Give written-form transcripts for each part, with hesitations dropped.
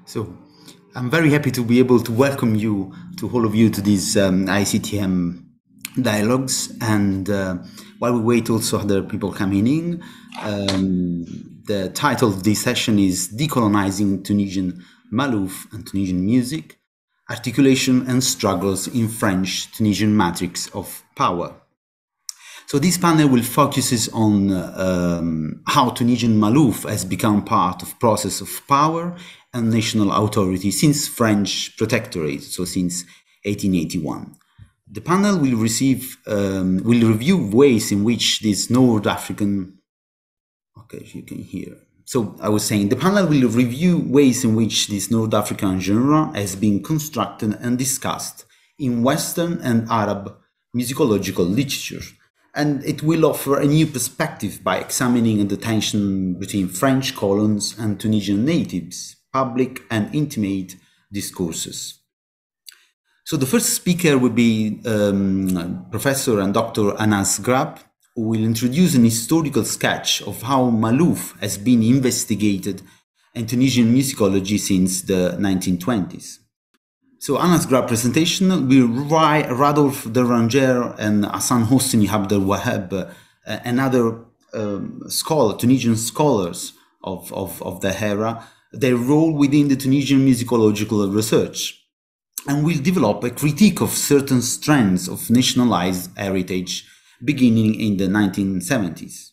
So I'm very happy to be able to welcome you, to all of you, to these ICTM dialogues. And while we wait, also other people coming in, the title of this session is Decolonizing Tunisian Malouf and Tunisian Music, Articulation and Struggles in French-Tunisian Matrix of Power. So this panel will focus on how Tunisian Malouf has become part of process of power and national authority since French protectorate, so since 1881. The panel will review ways in which this North African, okay, you can hear. So I was saying the panel will review ways in which this North African genre has been constructed and discussed in Western and Arab musicological literature. And it will offer a new perspective by examining the tension between French colons and Tunisian natives, public and intimate discourses. So the first speaker will be Professor and Dr. Anas Grab, who will introduce an historical sketch of how Malouf has been investigated in Tunisian musicology since the 1920s. So Anas Grab presentation will Radolf Deranger and Hassan Hosni Abdel Wahab and other Tunisian scholars of the era, their role within the Tunisian musicological research, and will develop a critique of certain strands of nationalized heritage beginning in the 1970s.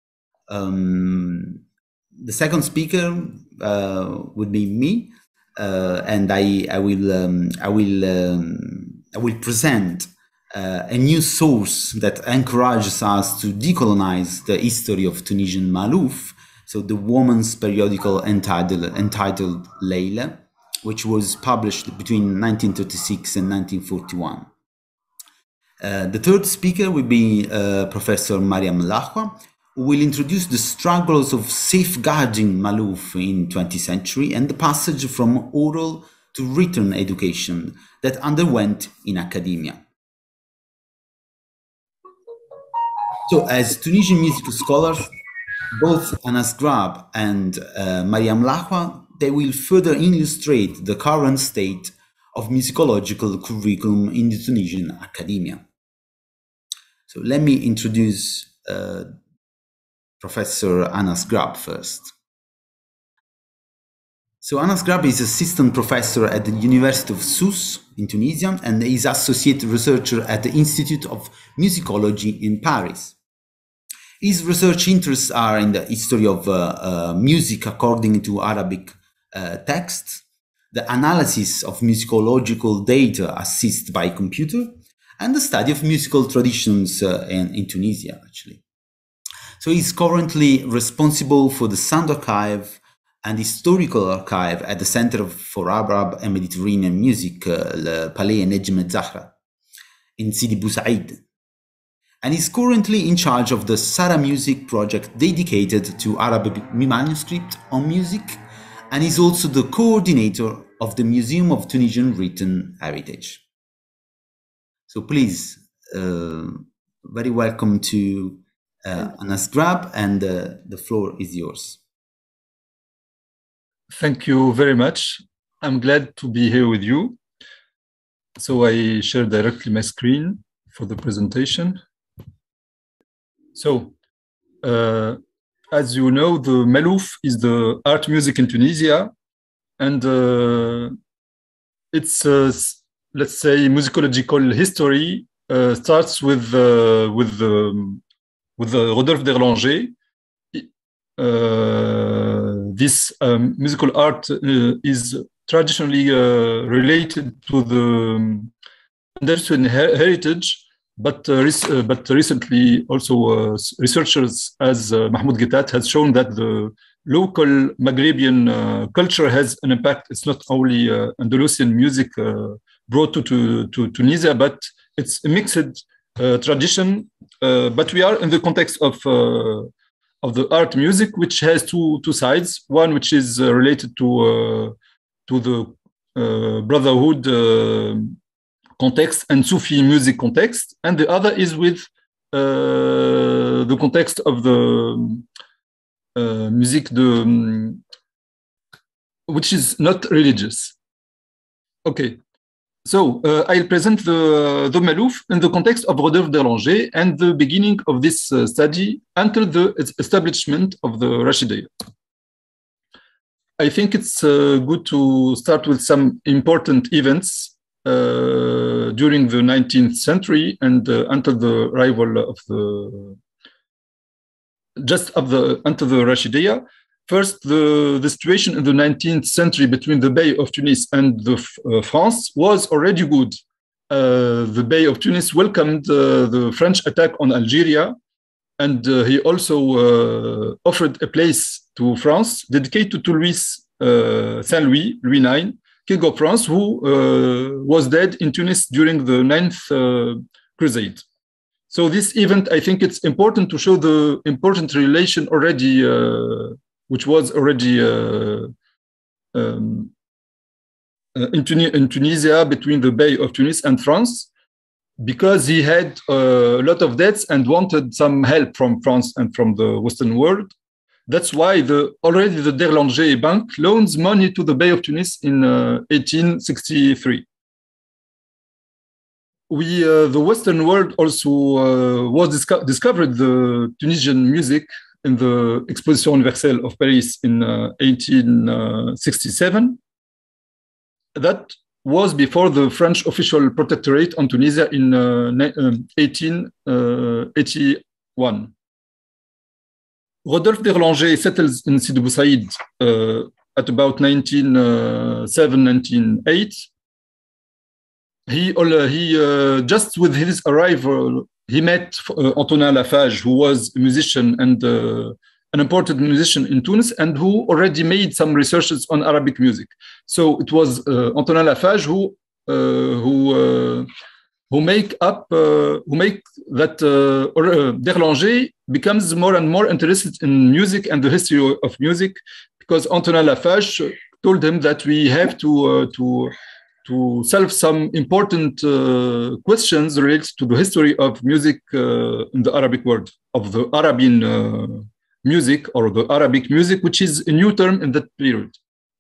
The second speaker would be me. And I will present a new source that encourages us to decolonize the history of Tunisian Malouf. So the woman's periodical entitled Leila, which was published between 1936 and 1941. The third speaker will be Professor Mariam Lahwa, who will introduce the struggles of safeguarding Malouf in 20th century and the passage from oral to written education that underwent in academia. So as Tunisian musical scholars, both Anas Grab and Mariam Lahwa, they will further illustrate the current state of musicological curriculum in the Tunisian academia. So let me introduce Professor Anas Grab first. So Anas Grab is assistant professor at the University of Sousse in Tunisia and is associate researcher at the Institute of Musicology in Paris. His research interests are in the history of music according to Arabic texts, the analysis of musicological data assisted by computer, and the study of musical traditions in Tunisia, actually. So he's currently responsible for the Sound Archive and Historical Archive at the Center for Arab and Mediterranean Music, Palais Nejm Zahra, in Sidi Bou Said. And he's currently in charge of the Sara Music project dedicated to Arabic manuscript on music, and he's also the coordinator of the Museum of Tunisian Written Heritage. So please, very welcome to Anas Grab, and the floor is yours. Thank you very much. I'm glad to be here with you. So I share directly my screen for the presentation. So, as you know, the Malouf is the art music in Tunisia, and its, let's say, musicological history starts with Rodolphe Derlanger. This musical art is traditionally related to the Anderson heritage, but recently also researchers as Mahmoud Guittat has shown that the local Maghrebian culture has an impact. It's not only Andalusian music brought to Tunisia, but it's a mixed tradition. But we are in the context of the art music, which has two sides. One which is related to the brotherhood context and Sufi music context, and the other is with the context of the musique which is not religious. Okay. So I'll present the Malouf in the context of Rodolphe d'Erlanger and the beginning of this study until the establishment of the Rashidiyya. I think it's good to start with some important events during the 19th century and until the arrival of until the Rashidiyya. First, the situation in the 19th century between the Bey of Tunis and France was already good. The Bey of Tunis welcomed the French attack on Algeria, and he also offered a place to France dedicated to Louis Saint Louis, Louis IX, King of France, who was dead in Tunis during the 9th Crusade. So this event, I think it's important to show the important relation already which was already in Tunisia between the Bey of Tunis and France, because he had a lot of debts and wanted some help from France and from the Western world. That's why already the d'Erlanger Bank loans money to the Bey of Tunis in 1863. The Western world also discovered the Tunisian music in the Exposition Universelle of Paris in 1867. That was before the French official protectorate on Tunisia in 1881. Rodolphe d'Erlanger settles in Sidi Bou Said at about 1907, 1908. He just with his arrival, he met Antonin Lafage, who was a musician and an important musician in Tunis, and who already made some researches on Arabic music. So it was Antonin Lafage who make that d'Erlanger becomes more and more interested in music and the history of music, because Antonin Lafage told him that we have to solve some important questions related to the history of music in the Arabic world, of the Arabian music, or the Arabic music, which is a new term in that period.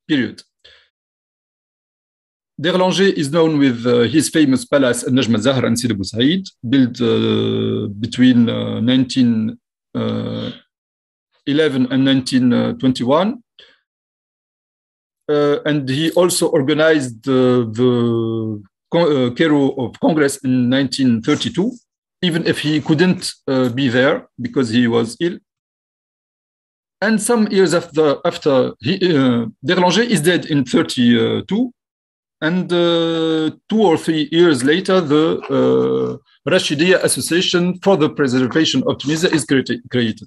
D'Erlanger is known with his famous palace at Najm al-Zahra and Sidi Bou Said, built between 1911 and 1921. And he also organized the Cairo of Congress in 1932, even if he couldn't be there because he was ill. And some years after d'Erlanger is dead in 1932, and 2 or 3 years later, the Rashidiyya Association for the Preservation of Tunisia is created.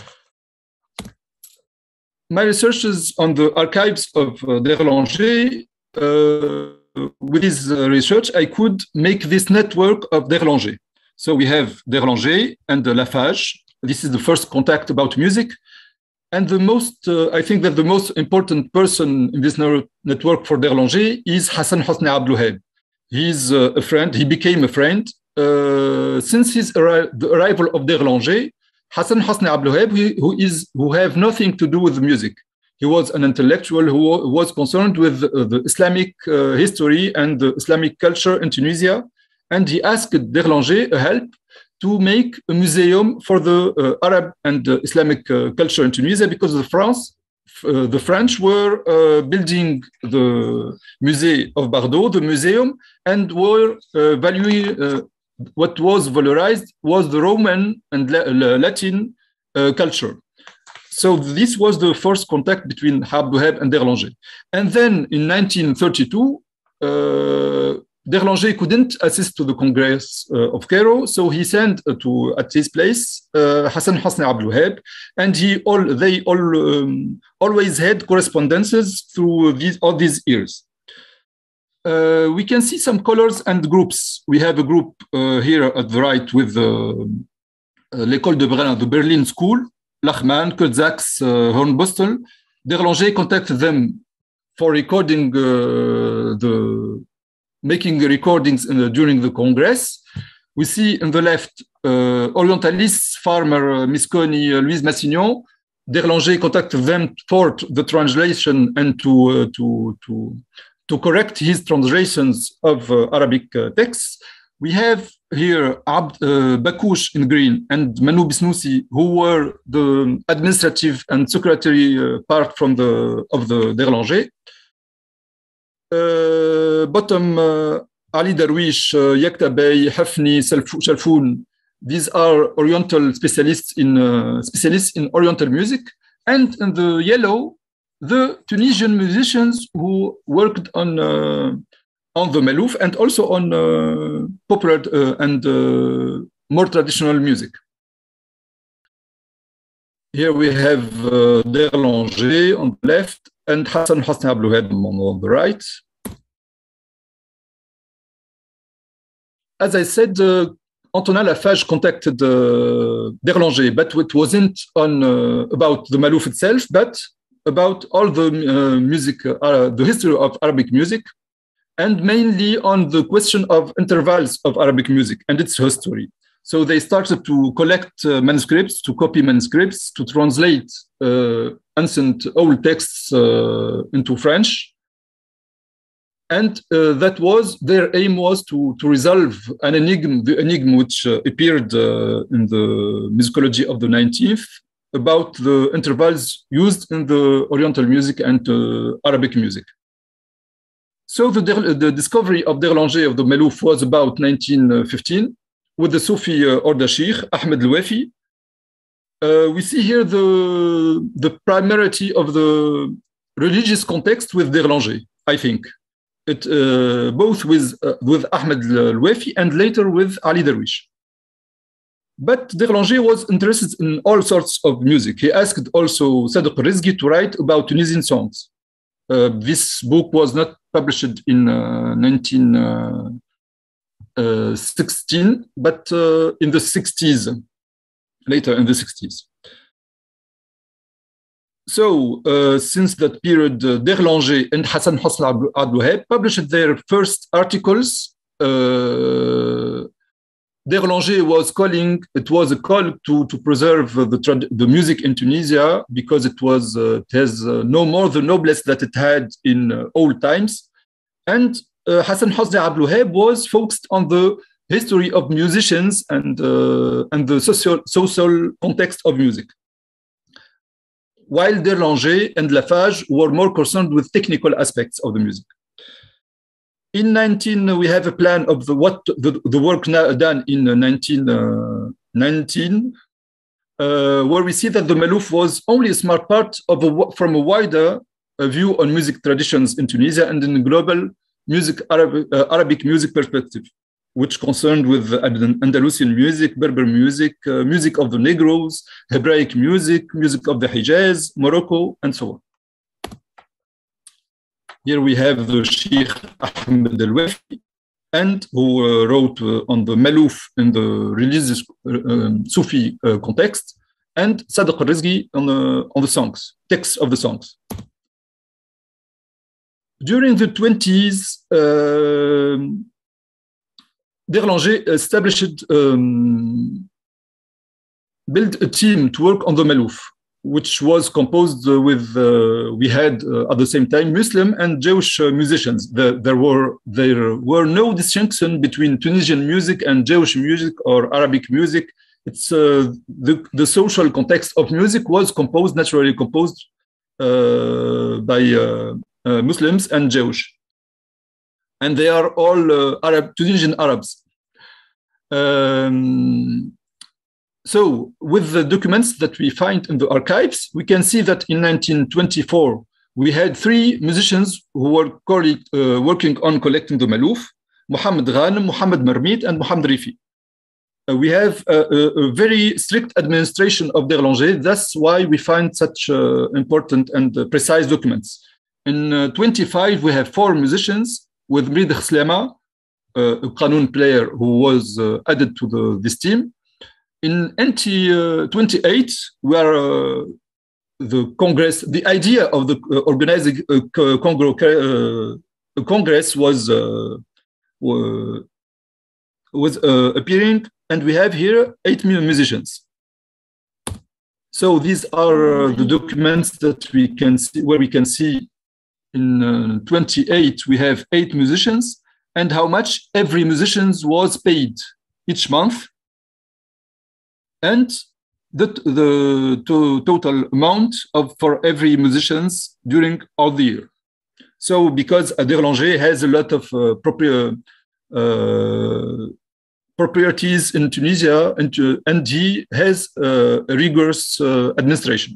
My researches on the archives of d'Erlanger, with this research, I could make this network of d'Erlanger. So we have d'Erlanger and Lafage. This is the first contact about music. And I think that the most important person in this network for d'Erlanger is Hassan Hosni Abdelwaheb. He's a friend, he became a friend. Since the arrival of d'Erlanger, Hassan Hosni Abdelwaheb, who have nothing to do with music. He was an intellectual who was concerned with the Islamic history and the Islamic culture in Tunisia. And he asked d'Erlanger help to make a museum for the Arab and Islamic culture in Tunisia, because the French were building the Musée of Bardo, the museum, and were valuing what was valorized was the Roman and Latin culture. So this was the first contact between Abdelwaheb and d'Erlanger. And then in 1932, d'Erlanger couldn't assist to the Congress of Cairo, so he sent at his place Hassan Hosni Abdelwaheb, and they always had correspondences through all these years. We can see some colors and groups. We have a group here at the right with l'École de Berlin, the Berlin School, Lachmann, Kurtzaks, Hornbostel. d'Erlanger contacted them for recording making recordings during the Congress. We see on the left orientalists, farmer Misconi, Louise Massignon, Derlanger contacted them for the translation and to correct his translations of Arabic texts. We have here Bakouche in green and Manu Bisnoussi, who were the administrative and secretary part of the Derlanger. Bottom, Ali Darwish, Yekta Bey, Hafni, Shalfoun. These are Oriental specialists in Oriental music. And in the yellow, the Tunisian musicians who worked on the Malouf and also on popular and more traditional music. Here we have Derlanger on the left and Hassan Hosni Ablouheb on the right. As I said, Antonin Lafage contacted Derlanger, but it wasn't about the Malouf itself, but about all the music, the history of Arabic music, and mainly on the question of intervals of Arabic music and its history. So they started to collect manuscripts, to copy manuscripts, to translate ancient old texts into French. And that was their aim, was to resolve an enigma, the enigma which appeared in the musicology of the 19th about the intervals used in the Oriental music and Arabic music. So the discovery of Derlanger of the Malouf was about 1915 with the Sufi Ordashir, Ahmed Louafi. We see here the primarity of the religious context with Derlanger, I think. It both with Ahmed Louafi and later with Ali Darwish. But Derlanger was interested in all sorts of music. He asked also Sadek Rizgi to write about Tunisian songs. This book was not published in 1916, but in the 60s, later in the 60s. So, since that period, Derlanger and Hassan Hosni Ablouheb published their first articles. Derlanger was calling, it was a call to preserve the music in Tunisia because it has no more the noblesse that it had in old times. And Hassan Hosni Ablouheb was focused on the history of musicians and the social context of music, while Derlanger and Lafage were more concerned with technical aspects of the music. In 19, we have a plan of the work done in 1919, where we see that the Malouf was only a smart part from a wider view on music traditions in Tunisia and in global music, Arabic music perspective, which concerned with Andalusian music, Berber music, music of the Negroes, Hebraic music, music of the Hijaz, Morocco, and so on. Here we have the Sheikh Ahmed Al-Wafi, and who wrote on the Malouf in the religious Sufi context, and Sadek Rizgi on the songs, texts of the songs. During the 20s, Derlanger established, built a team to work on the Malouf, which was composed with, we had at the same time Muslim and Jewish musicians. There were no distinction between Tunisian music and Jewish music or Arabic music. It's the social context of music was naturally composed by Muslims and Jewish. And they are all Tunisian Arabs. So with the documents that we find in the archives, we can see that in 1924, we had 3 musicians who were working on collecting the Malouf: Mohamed Ghanem, Mohamed Marmit, and Mohamed Rifi. We have a very strict administration of Derlanger. That's why we find such important and precise documents. In 25, we have 4 musicians with Mrid Kslema, a Qanun player who was added to this team. In 28, where the Congress, the idea of the organizing a Congress was appearing, and we have here 8 musicians. So these are the documents that we can see, where we can see in 28 we have 8 musicians and how much every musician was paid each month, and the total amount for every musician during all the year. So because Derlanger has a lot of properties in Tunisia, and he has a rigorous administration.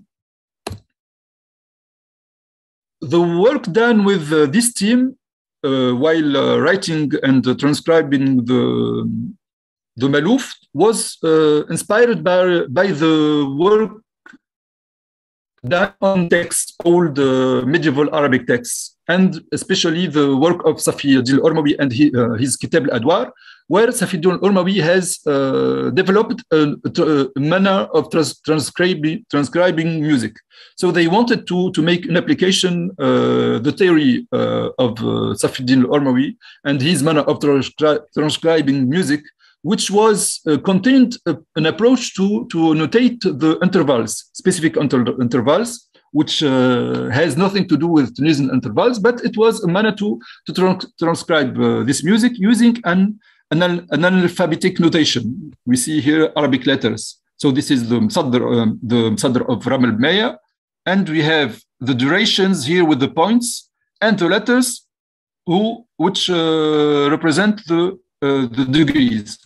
The work done with this team while writing and transcribing the Malouf was inspired by the work done on texts, old medieval Arabic texts, and especially the work of Safi Eddin Ormawi and his Kitab al-Adwar, where Safi Eddin Ormawi has developed a manner of transcribing music. So they wanted to make an application, the theory of Safi Eddin Ormawi and his manner of transcribing music, which was contained an approach to notate the intervals, specific intervals, which has nothing to do with Tunisian intervals, but it was a manner to transcribe this music using an alphabetic notation. We see here Arabic letters. So this is the Msadr of Ram al-Maya, and we have the durations here with the points and the letters which represent the degrees.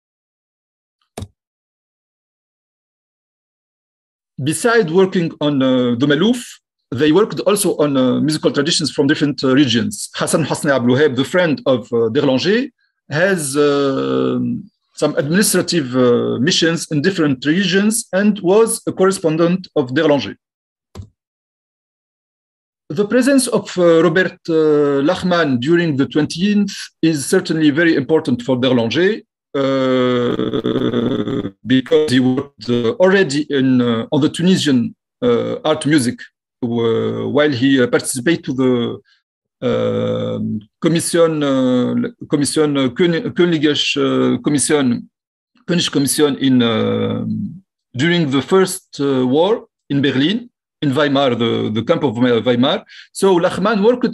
Besides working on the Malouf, they worked also on musical traditions from different regions. Hassan Hosni Abdel Wahab, the friend of Derlanger, has some administrative missions in different regions and was a correspondent of Derlanger. The presence of Robert Lachman during the 20th is certainly very important for Derlanger, because he worked already on the Tunisian art music while he participated to the König Commission during the first war in Berlin, in Weimar, the camp of Weimar. So Lachman worked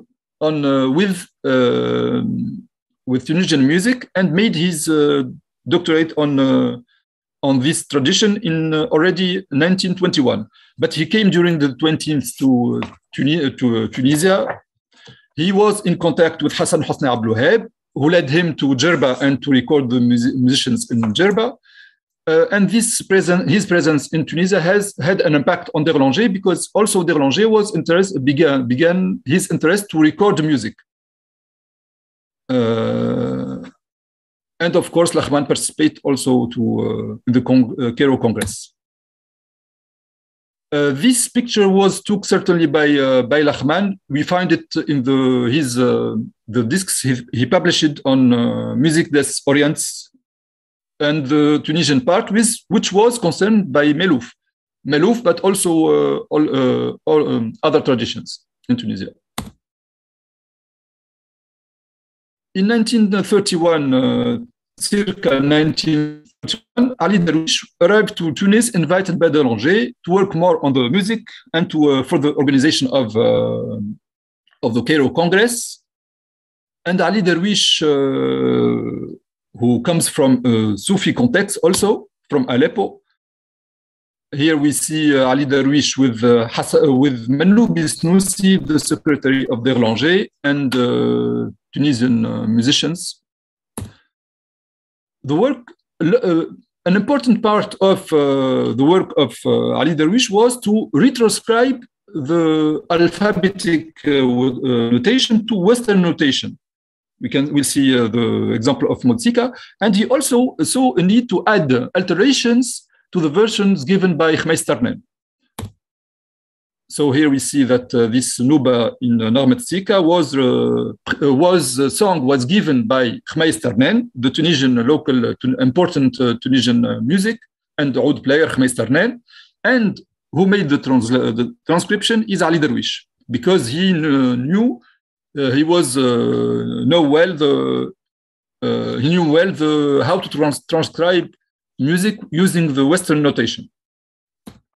with Tunisian music and made his doctorate on this tradition in already 1921. But he came during the 20th to Tunisia. He was in contact with Hassan Hosni Abdel Wahab, who led him to Djerba and to record the musicians in Djerba. And his presence in Tunisia has had an impact on Derlanger, because also Derlanger began his interest to record music. And of course, Lachman participated also to the Cairo Congress. This picture was took certainly by Lachman. We find it in the discs he published on Music des Orients and the Tunisian part, which was concerned by Malouf, but also all other traditions in Tunisia. In 1931, circa 1931, Ali Darwish arrived to Tunis, invited by Derlanger to work more on the music and for the organization of the Cairo Congress. And Ali Darwish, who comes from a Sufi context, also from Aleppo. Here we see Ali Darwish with Manoub Bisnoussi, the secretary of Derlanger, and Tunisian musicians. The work, an important part of the work of Ali Darwish was to retranscribe the alphabetic notation to Western notation. We'll see the example of Mozika, and he also saw a need to add alterations to the versions given by Khmais Tarnen. So here we see that this Nuba in Narmet Sika was given by Khmais Tarnen, the Tunisian local important Tunisian music and oud player Khmais Tarnen, and who made the transcription is Ali Darwish, because he knew he knew well how to transcribe music using the Western notation.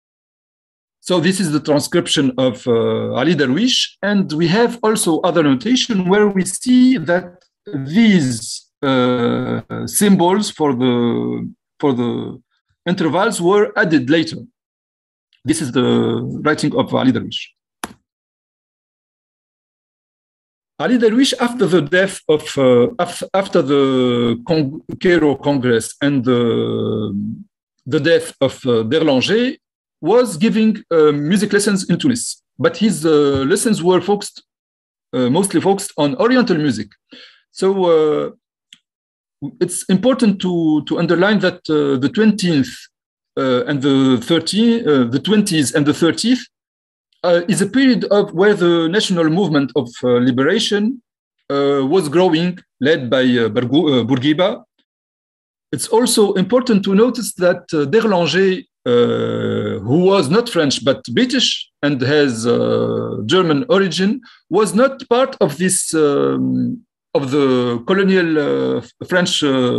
So this is the transcription of Ali Darwish, and we have also other notation where we see that these symbols for the intervals were added later. This is the writing of Ali Darwish. Ali Darwish, after the death of after the Cairo Congress and the death of d'Erlanger, was giving music lessons in Tunis, but his lessons were mostly focused on Oriental music. So it's important to underline that the 20th and the 20s and the 30th is a period of where the national movement of liberation was growing, led by Bourguiba. It's also important to notice that d'Erlanger, who was not French but British and has German origin, was not part of this of the colonial French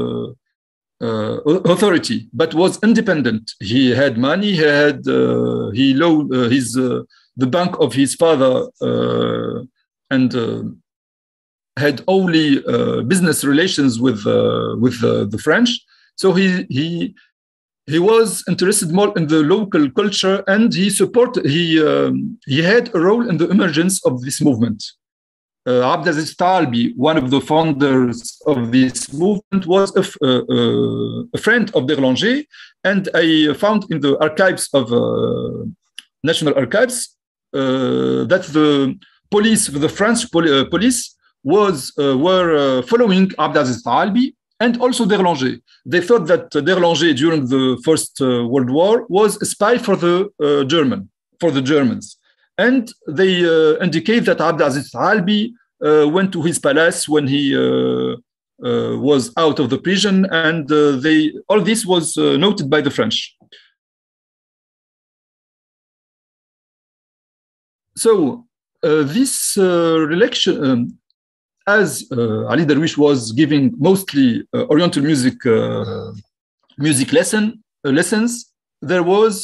authority, but was independent. He had money. He had he loaned the bank of his father and had only business relations with the French. So he was interested more in the local culture, and he had a role in the emergence of this movement. Abdelaziz Talbi, one of the founders of this movement, was a friend of d'Erlanger, and I found in the archives of National Archives that the police, the French police, were following Abdelaziz Talbi and also d'Erlanger. They thought that d'Erlanger during the First World War was a spy for the Germans. And they indicate that Abdelaziz Talbi went to his palace when he was out of the prison, and all this was noted by the French. So this election, as Ali Darwish was giving mostly Oriental music lessons, there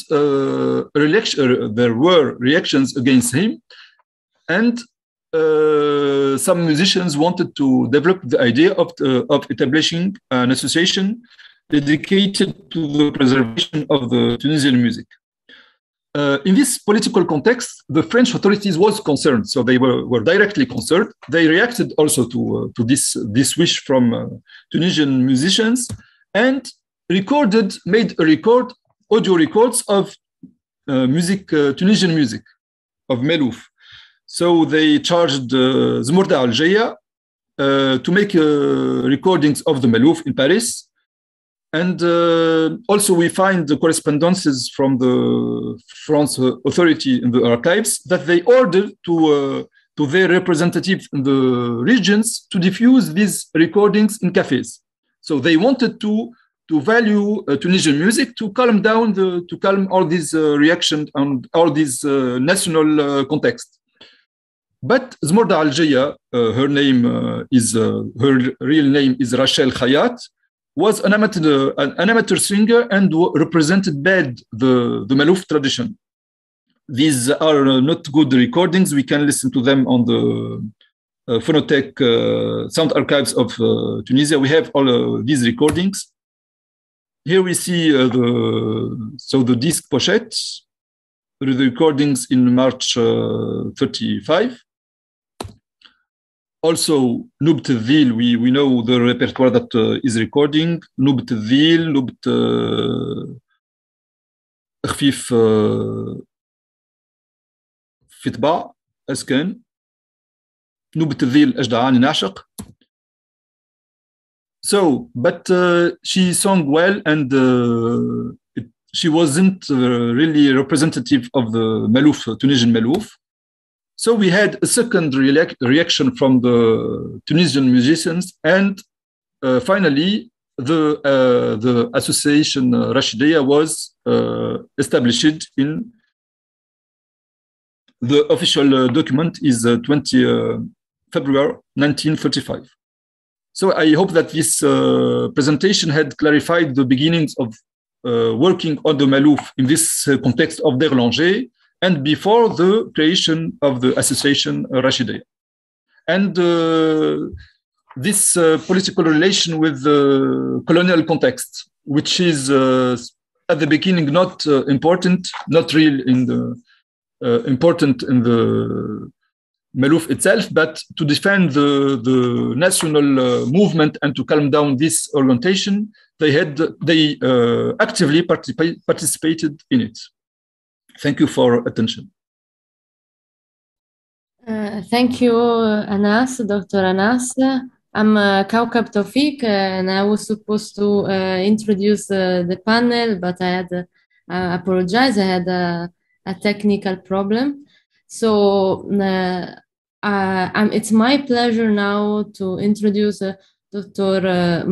were reactions against him, and some musicians wanted to develop the idea of establishing an association dedicated to the preservation of the Tunisian music. In this political context, the French authorities was concerned, so they were directly concerned. They reacted also to this wish from Tunisian musicians, and made audio records of Tunisian music, of Melouf. So they charged Zmourda Al Jaya to make recordings of the Melouf in Paris. And also we find the correspondences from the France authority in the archives that they ordered to their representatives in the regions to diffuse these recordings in cafes. So they wanted to value Tunisian music, to calm all these reactions and all this national context. But Zmourda Al Jaya, her real name is Rachel Khayat, was an amateur singer and represented bad the Melouf tradition. These are not good recordings. We can listen to them on the Phonothèque sound archives of Tunisia. We have all these recordings. Here we see the disc pochette, the recordings in March 35. Also, Noubt Vil, we know the repertoire that is recording. Noubt Vil, Noubt Khfif Fitba, Asken. Noubt Vil, Ajda'ani Nashaq. So, but she sang well, and she wasn't really representative of the Melouf, Tunisian Melouf. So we had a second reaction from the Tunisian musicians, and finally the association Rachidiyya was established. In the official document is 20 February 1935. So I hope that this presentation had clarified the beginnings of working on the Melouf in this context of d'Erlanger, and before the creation of the association Rashidiyya. And this political relation with the colonial context, which is at the beginning not important, not real in the important in the Malouf itself, but to defend the national movement and to calm down this orientation, they actively participated in it. Thank you for attention. Thank you, Anas, Dr. Anas. I'm Kaukab Tawfiq, and I was supposed to introduce the panel, but I apologize. I had a technical problem. So it's my pleasure now to introduce Dr.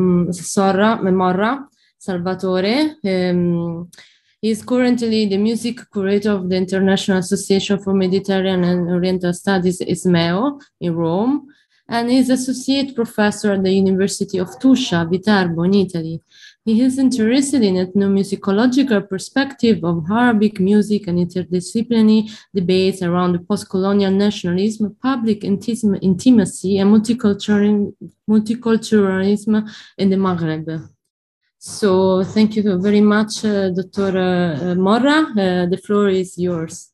Morra Salvatore. He is currently the music curator of the International Association for Mediterranean and Oriental Studies, ISMEO, in Rome, and is associate professor at the University of Tuscia, Viterbo, in Italy. He is interested in ethnomusicological perspective of Arabic music and interdisciplinary debates around the post-colonial nationalism, public intimacy, and multiculturalism in the Maghreb. So thank you very much, Dr. Morra. The floor is yours.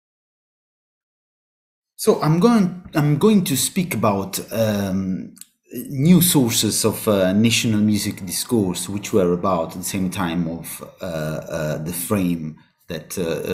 So I'm going to speak about new sources of national music discourse, which were about at the same time of the frame that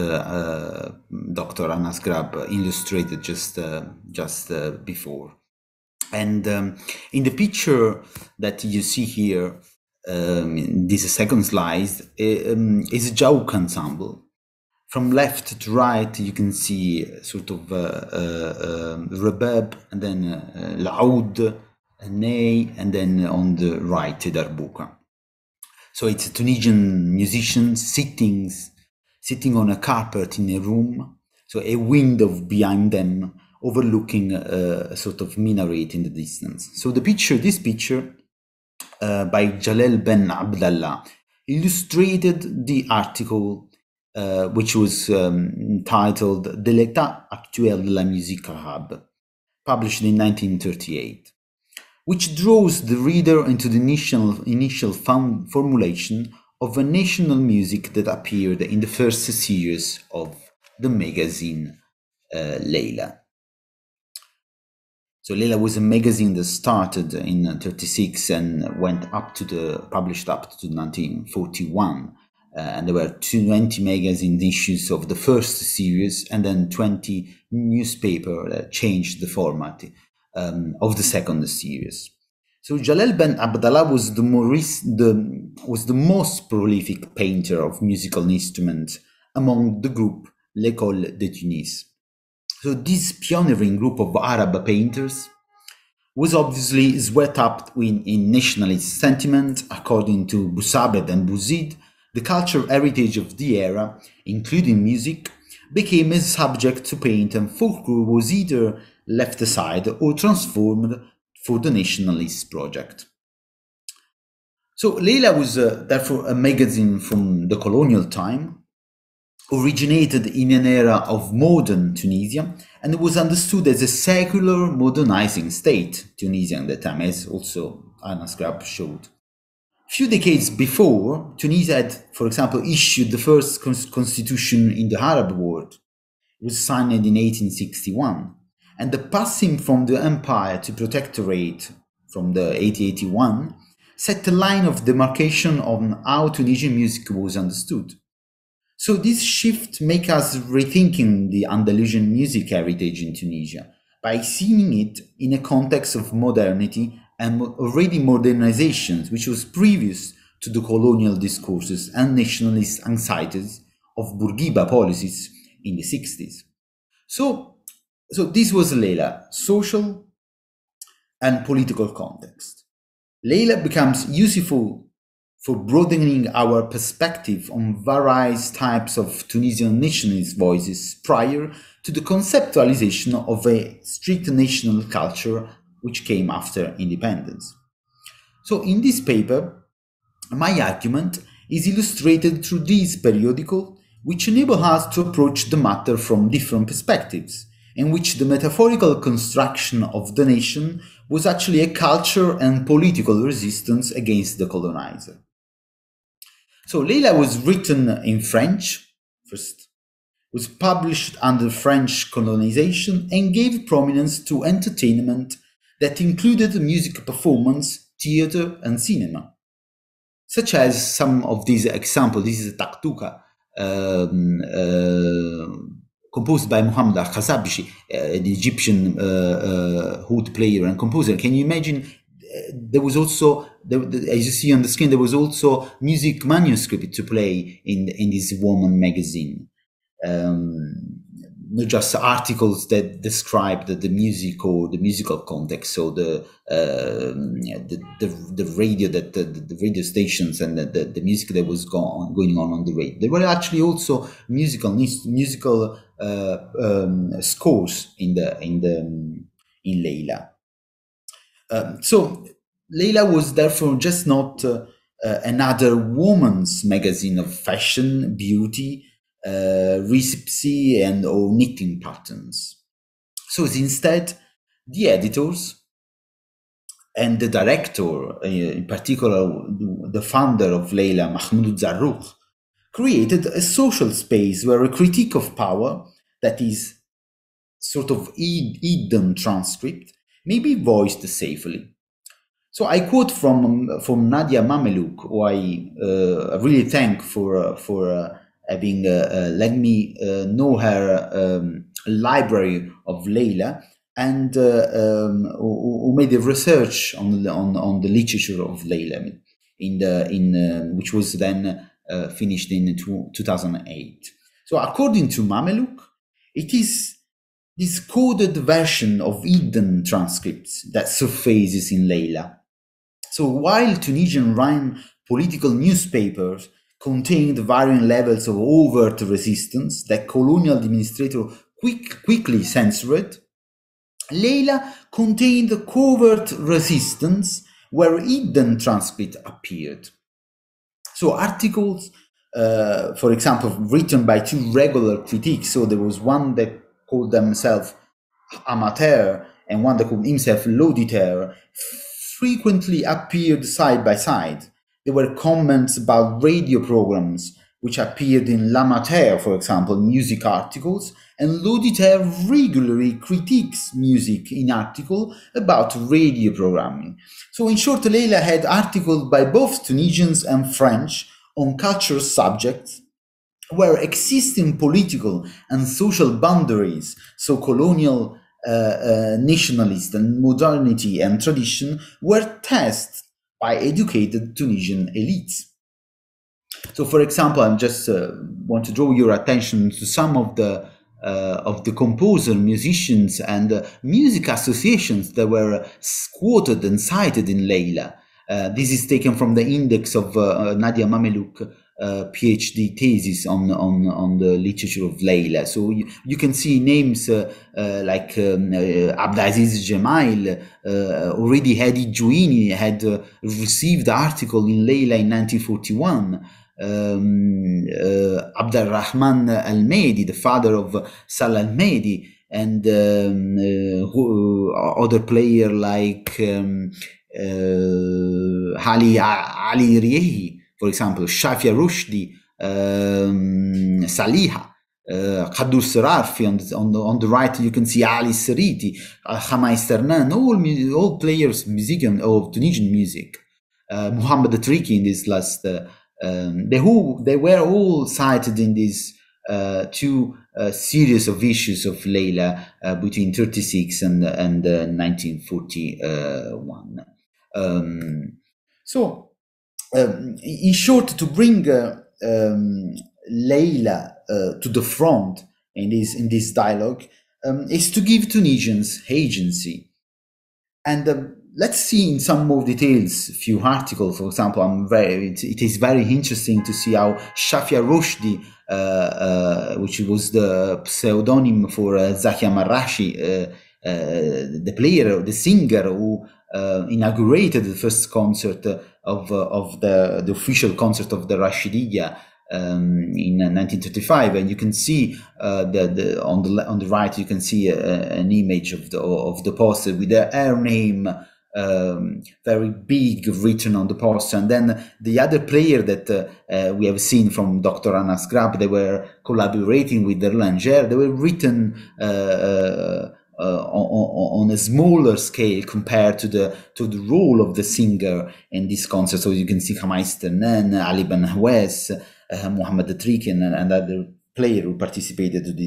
Dr. Anas Grab illustrated just before. And in the picture that you see here, this second slide, is a Jaouq ensemble. From left to right, you can see sort of rebab, and then laoud, ney, and then on the right, darbuka. So it's a Tunisian musician sitting on a carpet in a room, so a window behind them overlooking a sort of minaret in the distance. So this picture by Jalal Ben Abdallah illustrated the article which was titled De l'état actuel de la musique arabe, published in 1938, which draws the reader into the initial formulation of a national music that appeared in the first series of the magazine Leila. So Leila was a magazine that started in 1936 and published up to 1941. And there were 20 magazine issues of the first series, and then 20 newspapers that changed the format of the second series. So Jalal Ben Abdallah was the most prolific painter of musical instruments among the group L'École de Tunis. So this pioneering group of Arab painters was obviously swept up in nationalist sentiment. According to Bousabed and Bouzid, the cultural heritage of the era, including music, became a subject to paint, and folklore was either left aside or transformed for the nationalist project. So Leila was therefore a magazine from the colonial time, originated in an era of modern Tunisia, and was understood as a secular modernizing state, Tunisia at the time, as also Anas Grab showed. A few decades before, Tunisia had, for example, issued the first constitution in the Arab world. It was signed in 1861, and the passing from the empire to protectorate from the 1881 set a line of demarcation on how Tunisian music was understood. So this shift makes us rethinking the Andalusian music heritage in Tunisia by seeing it in a context of modernity and already modernizations, which was previous to the colonial discourses and nationalist anxieties of Bourguiba policies in the 60s. So this was Leila, social and political context. Leila becomes useful for broadening our perspective on various types of Tunisian nationalist voices prior to the conceptualization of a strict national culture which came after independence. So in this paper, my argument is illustrated through this periodical, which enable us to approach the matter from different perspectives, in which the metaphorical construction of the nation was actually a culture and political resistance against the colonizer. So Leila was written in French, first, was published under French colonization, and gave prominence to entertainment that included music performance, theater, and cinema. Such as some of these examples. This is a taktuka, composed by Muhammad al-Khazabji, the Egyptian oud player and composer. Can you imagine? There was also, as you see on the screen, there was also music manuscript to play in this woman magazine. Not just articles that described the music or the musical context, so the radio, that the radio stations and the music that was going on the radio. There were actually also musical scores in Leila. So Leila was therefore just not another woman's magazine of fashion, beauty, recipe, and or knitting patterns. So instead, the editors and the director, in particular the founder of Leila, Mahmoud Zarruq, created a social space where a critique of power, that is sort of hidden transcript, may be voiced safely. So I quote from Nadia Mamelouk, who I really thank for having let me know her library of Leila, and who made a research on the literature of Leila, which was then finished in 2008. So according to Mamelouk, it is this coded version of hidden transcripts that surfaces in Leila. So while Tunisian Rhine political newspapers contained varying levels of overt resistance that colonial administrators quickly censored, Leila contained covert resistance where hidden transcript appeared. So articles, for example, written by two regular critics, so there was one that called themselves amateur and one that called himself l'auditeur, frequently appeared side by side. There were comments about radio programs, which appeared in L'Amateur, for example, music articles, and l'auditeur regularly critiques music in articles about radio programming. So in short, Leila had articles by both Tunisians and French on cultural subjects, where existing political and social boundaries, so colonial, nationalist and modernity and tradition, were tested by educated Tunisian elites. So, for example, I just want to draw your attention to some of the composer, musicians, and music associations that were quoted and cited in Leila. This is taken from the index of Nadia Mamelouk PhD thesis on the literature of Leila. So you can see names like Abdelaziz Jemail, already Hadi Jouini had received article in Leila in 1941. Abdelrahman Al-Mehdi, the father of Salah Al-Mehdi, and other player like Ali Riehi, for example, Shafia Rushdi, Saliha, Khadur Sarafi. On the right, you can see Ali Seriti, Khamais Ternan, all players of Tunisian music. Muhammad Atriki in this last. They were all cited in these two series of issues of Leila between 1936 and 1941. In short, to bring Leila to the front in this dialogue is to give Tunisians agency. And let's see in some more details a few articles. For example, it is very interesting to see how Shafia Rushdi, which was the pseudonym for Zakia Marashi, the player, the singer who inaugurated the first concert of the official concert of the Rashidiyya in 1935, and you can see on the right you can see an image of the poster with her name very big written on the poster, and then the other player that we have seen from Dr. Anas Grab, they were collaborating with Erlanger. They were written on a smaller scale compared to the role of the singer in this concert. So you can see Khamais Ternan, Ali Ben Hawes, Mohammed Trikin, and other player who participated to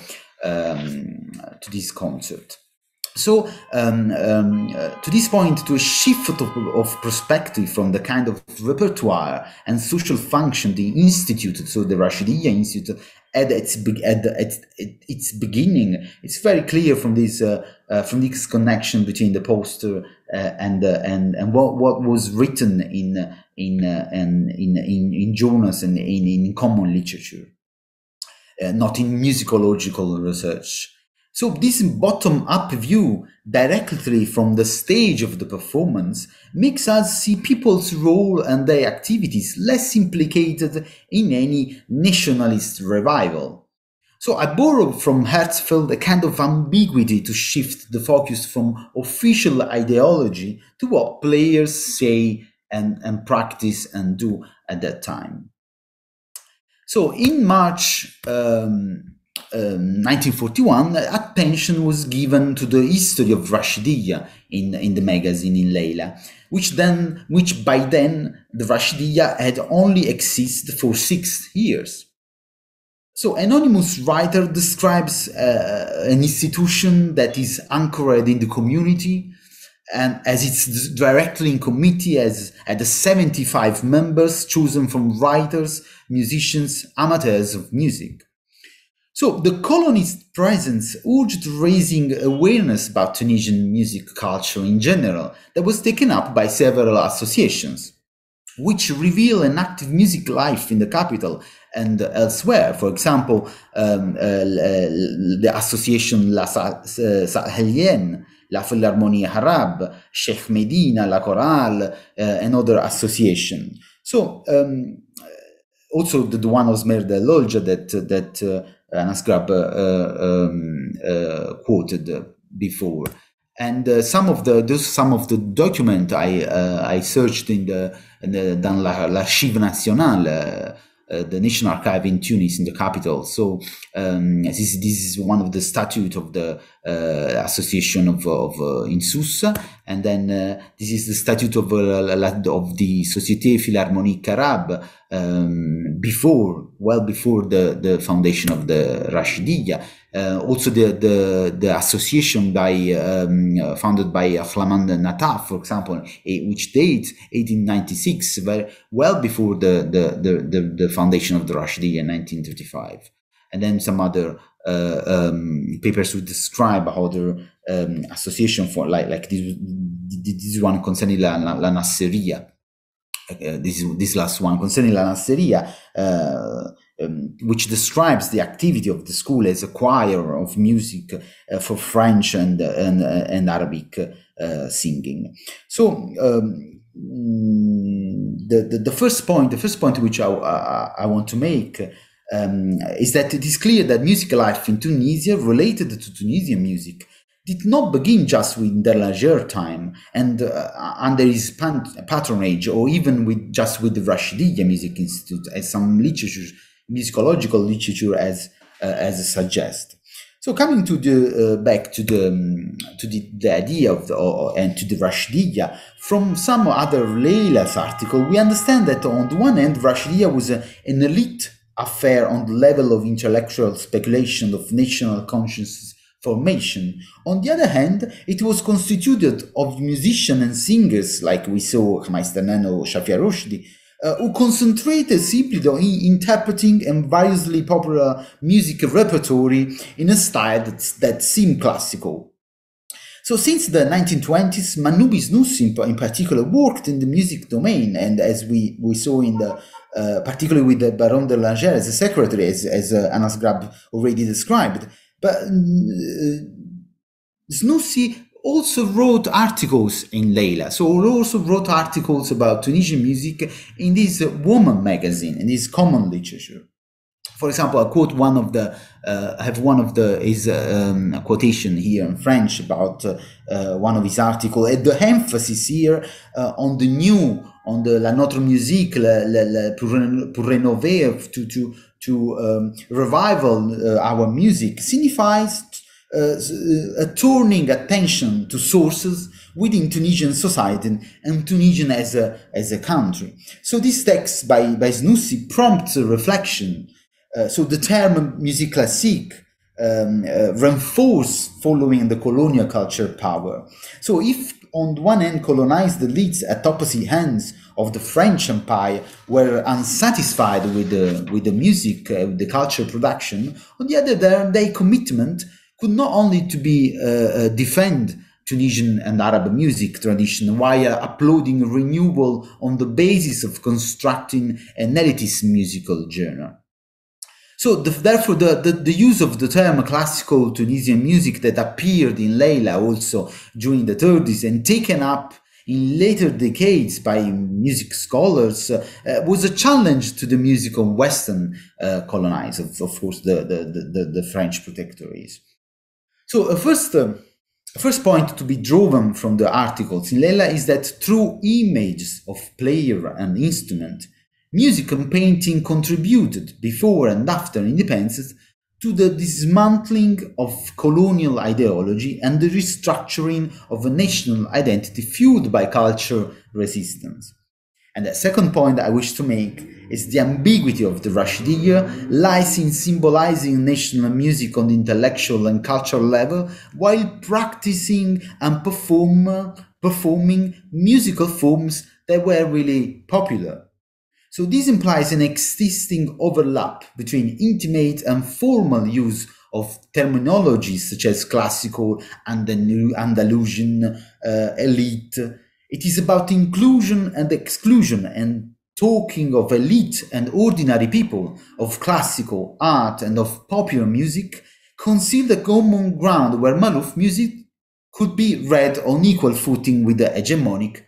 this concert. So to this point, to a shift of perspective from the kind of repertoire and social function the institute, so the Rashidiyya Institute, at its beginning, it's very clear from this connection between the poster and what was written in journals and in common literature, not in musicological research. So this bottom-up view directly from the stage of the performance makes us see people's role and their activities less implicated in any nationalist revival. So I borrow from Herzfeld a kind of ambiguity to shift the focus from official ideology to what players say and practice and do at that time. So in March 1941, attention was given to the history of Rashidiyya in the magazine in Leila, which by then the Rashidiyya had only existed for 6 years. So anonymous writer describes an institution that is anchored in the community, and as it's directly in committee as at the 75 members chosen from writers, musicians, amateurs of music. So the colonist presence urged raising awareness about Tunisian music culture in general that was taken up by several associations, which reveal an active music life in the capital and elsewhere. For example, the association La Sahelienne, La Philharmonie Arabe, Sheikh Medina, La Chorale, and other associations. So also the one of Smer de Lolja that Anas Grab quoted before, and some of the document I searched dans l'Archive Nationale, the National Archive in Tunis, in the capital. So this is one of the statutes of the association of in Sousse, and then this is the statute of the Société Philharmonique Arabe, well before the foundation of the Rashidiyya. Also the association founded by Flamand Nataf, for example, which dates 1896, well before the foundation of the Rashidiyya in 1935. And then some other papers would describe other association for like this one concerning La Nasseria. This last one concerning La Nasseria, which describes the activity of the school as a choir of music for French and Arabic singing. So the first point which I want to make is that it is clear that music life in Tunisia related to Tunisian music did not begin just with Derlanger time and under his patronage, or even just with the Rashidiyya Music Institute, as some musicological literature as suggests. So coming to back to the idea of and to the Rashidiyya, from some other Leila's article, we understand that on the one hand, Rashidiyya was an elite affair on the level of intellectual speculation of national consciousness formation. On the other hand, it was constituted of musicians and singers like we saw Khamais Ternan or Shafia Roshdi, who concentrated simply on interpreting and variously popular music repertoire in a style that seemed classical. So since the 1920s, Manoubi Snoussi in particular worked in the music domain, and as we saw in the particularly with the Baron de Langer as a secretary, as Anas Grab already described. But Snoussi also wrote articles in Leila. So he also wrote articles about Tunisian music in this woman magazine, in this common literature. For example, I quote one of the, I have one of the, his quotation here in French about one of his articles. The emphasis here on the new, on the la notre musique, pour rénover, to revival our music, signifies a turning attention to sources within Tunisian society and Tunisian as a country. So this text by Snoussi prompts a reflection. So the term musique classique reinforced following the colonial culture power. So if on the one hand colonized elites at opposite ends of the French Empire were unsatisfied with the music, the culture production, on the other their commitment could not only to be defend Tunisian and Arab music tradition while uploading renewal on the basis of constructing an elitist musical genre. So therefore, the use of the term classical Tunisian music that appeared in Leila also during the 30s and taken up in later decades by music scholars was a challenge to the music of Western colonizers, of course, the French protectorates. So a first point to be drawn from the articles in Leila is that through images of player and instrument, music and painting contributed before and after independence to the dismantling of colonial ideology and the restructuring of a national identity fueled by cultural resistance. And the second point I wish to make is the ambiguity of the Rashidiyya lies in symbolizing national music on the intellectual and cultural level while practicing and performing musical forms that were really popular. So this implies an existing overlap between intimate and formal use of terminologies such as classical and Andalusian, elite. It is about inclusion and exclusion, and talking of elite and ordinary people, of classical art and of popular music, concealed a common ground where Malouf music could be read on equal footing with the hegemonic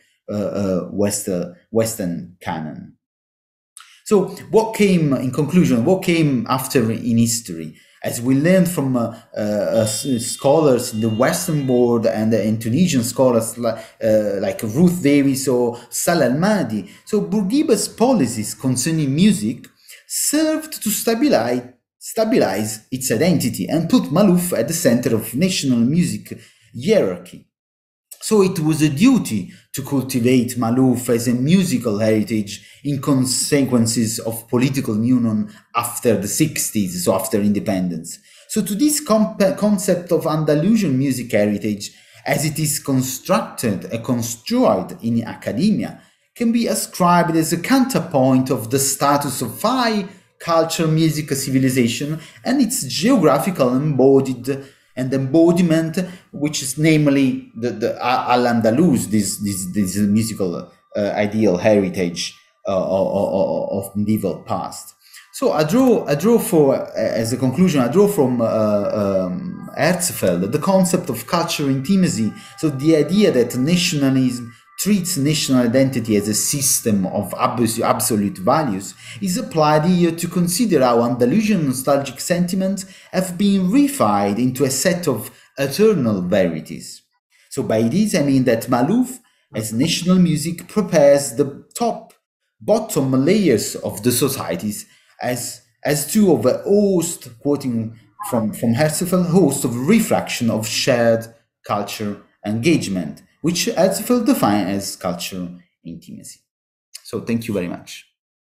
Western canon. So what came, in conclusion, what came after in history? As we learned from scholars in the Western world and Tunisian scholars like Ruth Davis or Salah Al-Mahdi, so Bourguiba's policies concerning music served to stabilize its identity and put Malouf at the center of national music hierarchy. So it was a duty to cultivate Malouf as a musical heritage in consequences of political union after the 60s, so after independence. So to this concept of Andalusian music heritage, as it is constructed and construed in academia, can be ascribed as a counterpoint of the status of high culture music civilization and its geographical embodiment, which is namely the Al-Andalus, this musical ideal heritage of medieval past. So I draw for, as a conclusion, I draw from Herzfeld the concept of cultural intimacy. So the idea that nationalism treats national identity as a system of absolute values is applied here to consider how Andalusian nostalgic sentiments have been reified into a set of eternal verities. So by this I mean that Malouf, as national music, prepares the bottom layers of the societies as two of a host, quoting from Herzfeld, host of refraction of shared culture engagement, which Herzfeld defined as cultural intimacy. So thank you very much.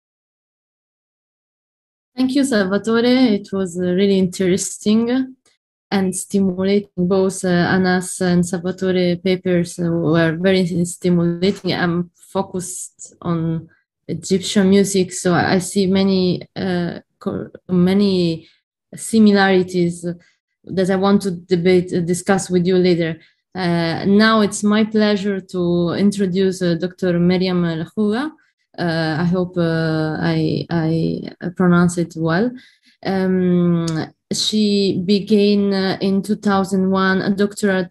Thank you, Salvatore. It was really interesting and stimulating. Both Anas and Salvatore papers were very stimulating. I'm focused on Egyptian music, so I see many similarities that I want to discuss with you later. Now it's my pleasure to introduce Dr. Mariam Al-Khoua. I hope I pronounce it well. She began in 2001 a doctoral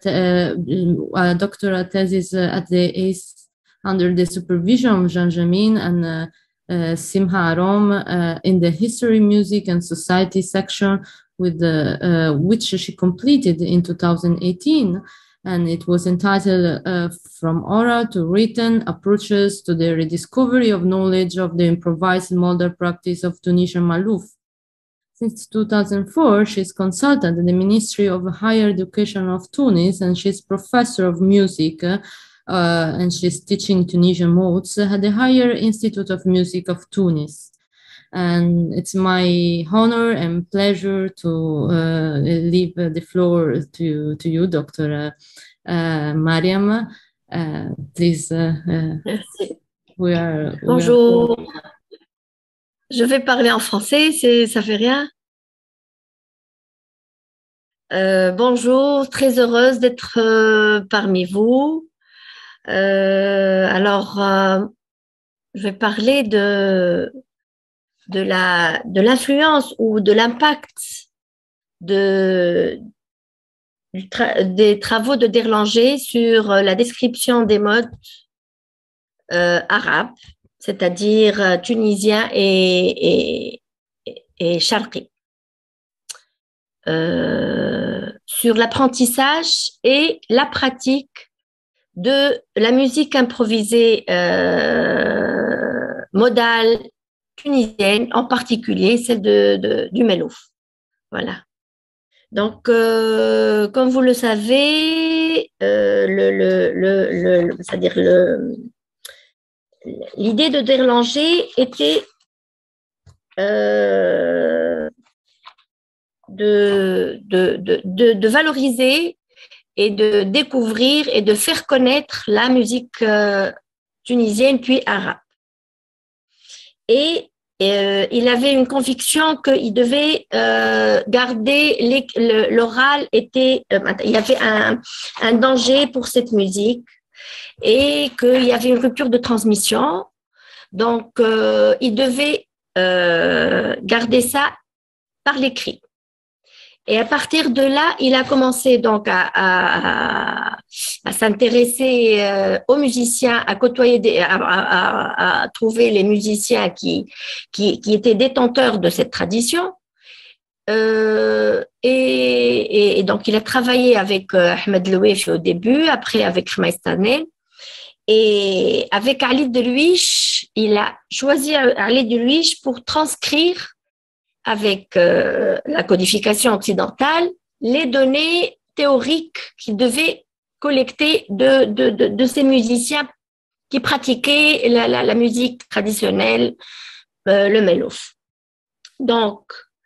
thesis at the ACE under the supervision of Jean Jamin and Simha Arom in the History, Music and Society section, with which she completed in 2018. And it was entitled From Oral to Written, Approaches to the Rediscovery of Knowledge of the Improvised Modal Practice of Tunisian Malouf. Since 2004, she's consultant at the Ministry of Higher Education of Tunis, and she's professor of music, and she's teaching Tunisian modes at the Higher Institute of Music of Tunis. And it's my honor and pleasure to leave the floor to you, Dr. Mariam. Please. Merci. Bonjour. Je vais parler en français, ça fait rien. Bonjour, très heureuse d'être parmi vous. Alors, je vais parler de l'influence ou de l'impact des travaux de Derlanger sur la description des modes arabes, c'est-à-dire tunisiens et charqi, sur l'apprentissage et la pratique de la musique improvisée modale tunisienne, en particulier celle du Melouf. Voilà. Donc, comme vous le savez, c'est-à-dire l'idée de Derlanger était de valoriser et de découvrir et de faire connaître la musique tunisienne puis arabe. Et il avait une conviction qu'il devait garder l'oral. Il y avait un danger pour cette musique et qu'il y avait une rupture de transmission. Donc, il devait garder ça par l'écrit. Et à partir de là, il a commencé donc à s'intéresser aux musiciens, à côtoyer, à trouver les musiciens qui étaient détenteurs de cette tradition. Et donc, il a travaillé avec Ahmed Loueif au début, après avec Khmaïs Tanel. Et avec Ali Delouiche, il a choisi Ali Delouiche pour transcrire avec la codification occidentale, les données théoriques qu'il devait collecter de ces musiciens qui pratiquaient la musique traditionnelle, le Melouf. Donc,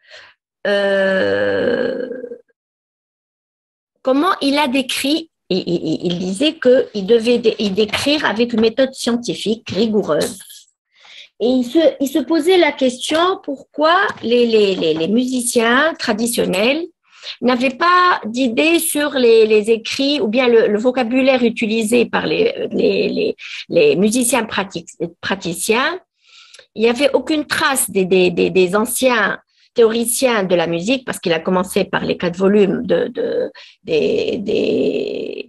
comment il a décrit, il disait qu'il devait décrire avec une méthode scientifique rigoureuse. Et il se posait la question pourquoi les musiciens traditionnels n'avaient pas d'idée sur les écrits ou bien le vocabulaire utilisé par les musiciens praticiens. Il n'y avait aucune trace des anciens théoriciens de la musique, parce qu'il a commencé par les 4 volumes des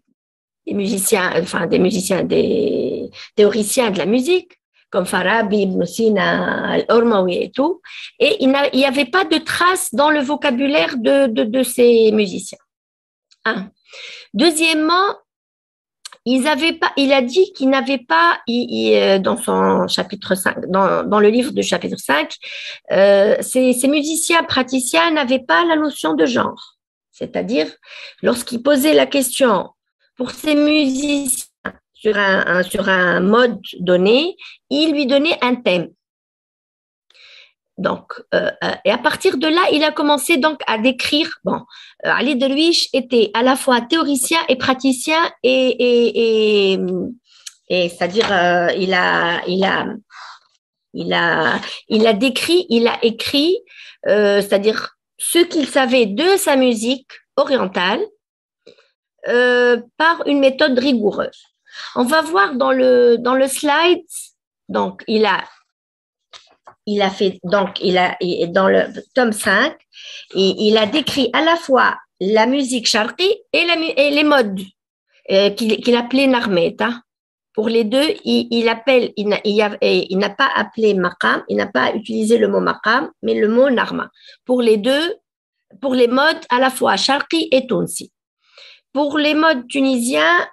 théoriciens de la musique, comme Farabi, Ibn Sina, Al-Ormawi et tout. Et il n'y avait pas de traces dans le vocabulaire de ces musiciens. Deuxièmement, il a dit qu'il n'avait pas, dans son chapitre 5, dans le livre du chapitre 5, ces musiciens praticiens n'avaient pas la notion de genre. C'est-à-dire, lorsqu'il posait la question pour ces musiciens, sur un mode donné, il lui donnait un thème. Donc, et à partir de là, il a commencé donc à décrire. Bon, Ali Delouiche était à la fois théoricien et praticien, et c'est-à-dire il a décrit, il a écrit, c'est-à-dire ce qu'il savait de sa musique orientale par une méthode rigoureuse. On va voir dans le slide, donc il a il a fait, donc, dans le tome 5, il a décrit à la fois la musique charqi et les modes qu'il appelait narmeta. Pour les deux, il n'a pas appelé maqam, il n'a pas utilisé le mot maqam, mais le mot narma. Pour les deux, pour les modes à la fois charqi et tunsi. Pour les modes tunisiens,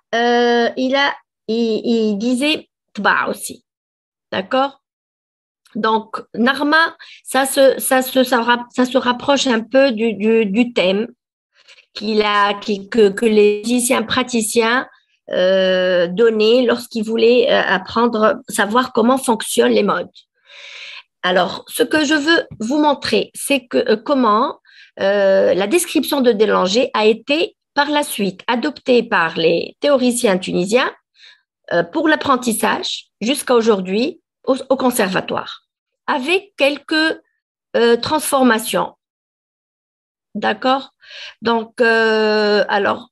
il disait tba aussi. D'accord? Donc, narma, ça se rapproche un peu du thème que les musiciens praticiens donnaient lorsqu'ils voulaient savoir comment fonctionnent les modes. Alors, ce que je veux vous montrer, c'est comment la description de Délanger a été par la suite adoptée par les théoriciens tunisiens pour l'apprentissage jusqu'à aujourd'hui au conservatoire, avec quelques transformations. D'accord? Donc, là,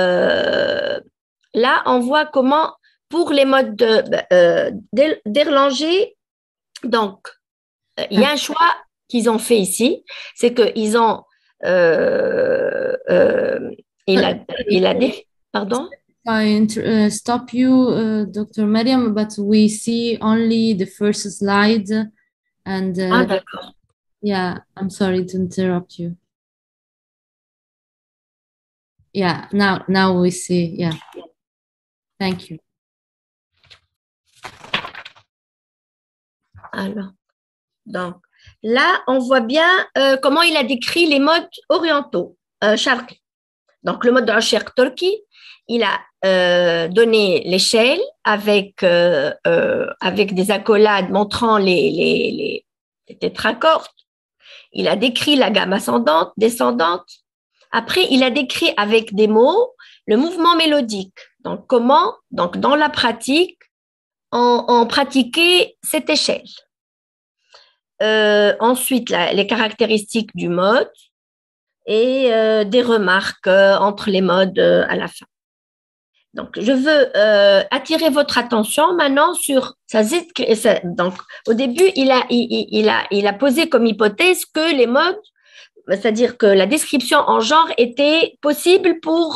on voit comment, pour les modes d'Erlanger, donc, il y a un choix qu'ils ont fait ici, c'est qu'ils ont, il a dit, pardon? I stop you, Dr. Mariam, but we see only the first slide, and D'accord. yeah, I'm sorry to interrupt you. Yeah, now we see. Yeah, thank you. Alors, donc, là, on voit bien comment il a décrit les modes orientaux, charqi. Donc, le mode de Ashir Turki, il a donné l'échelle avec des accolades montrant les tétracordes. Il a décrit la gamme ascendante, descendante. Après, il a décrit avec des mots le mouvement mélodique. Donc, comment, donc dans la pratique, on pratiquait cette échelle. Ensuite, les caractéristiques du mode et des remarques entre les modes à la fin. Donc, je veux attirer votre attention maintenant sur donc, au début, il a posé comme hypothèse que les modes, c'est-à-dire que la description en genre était possible pour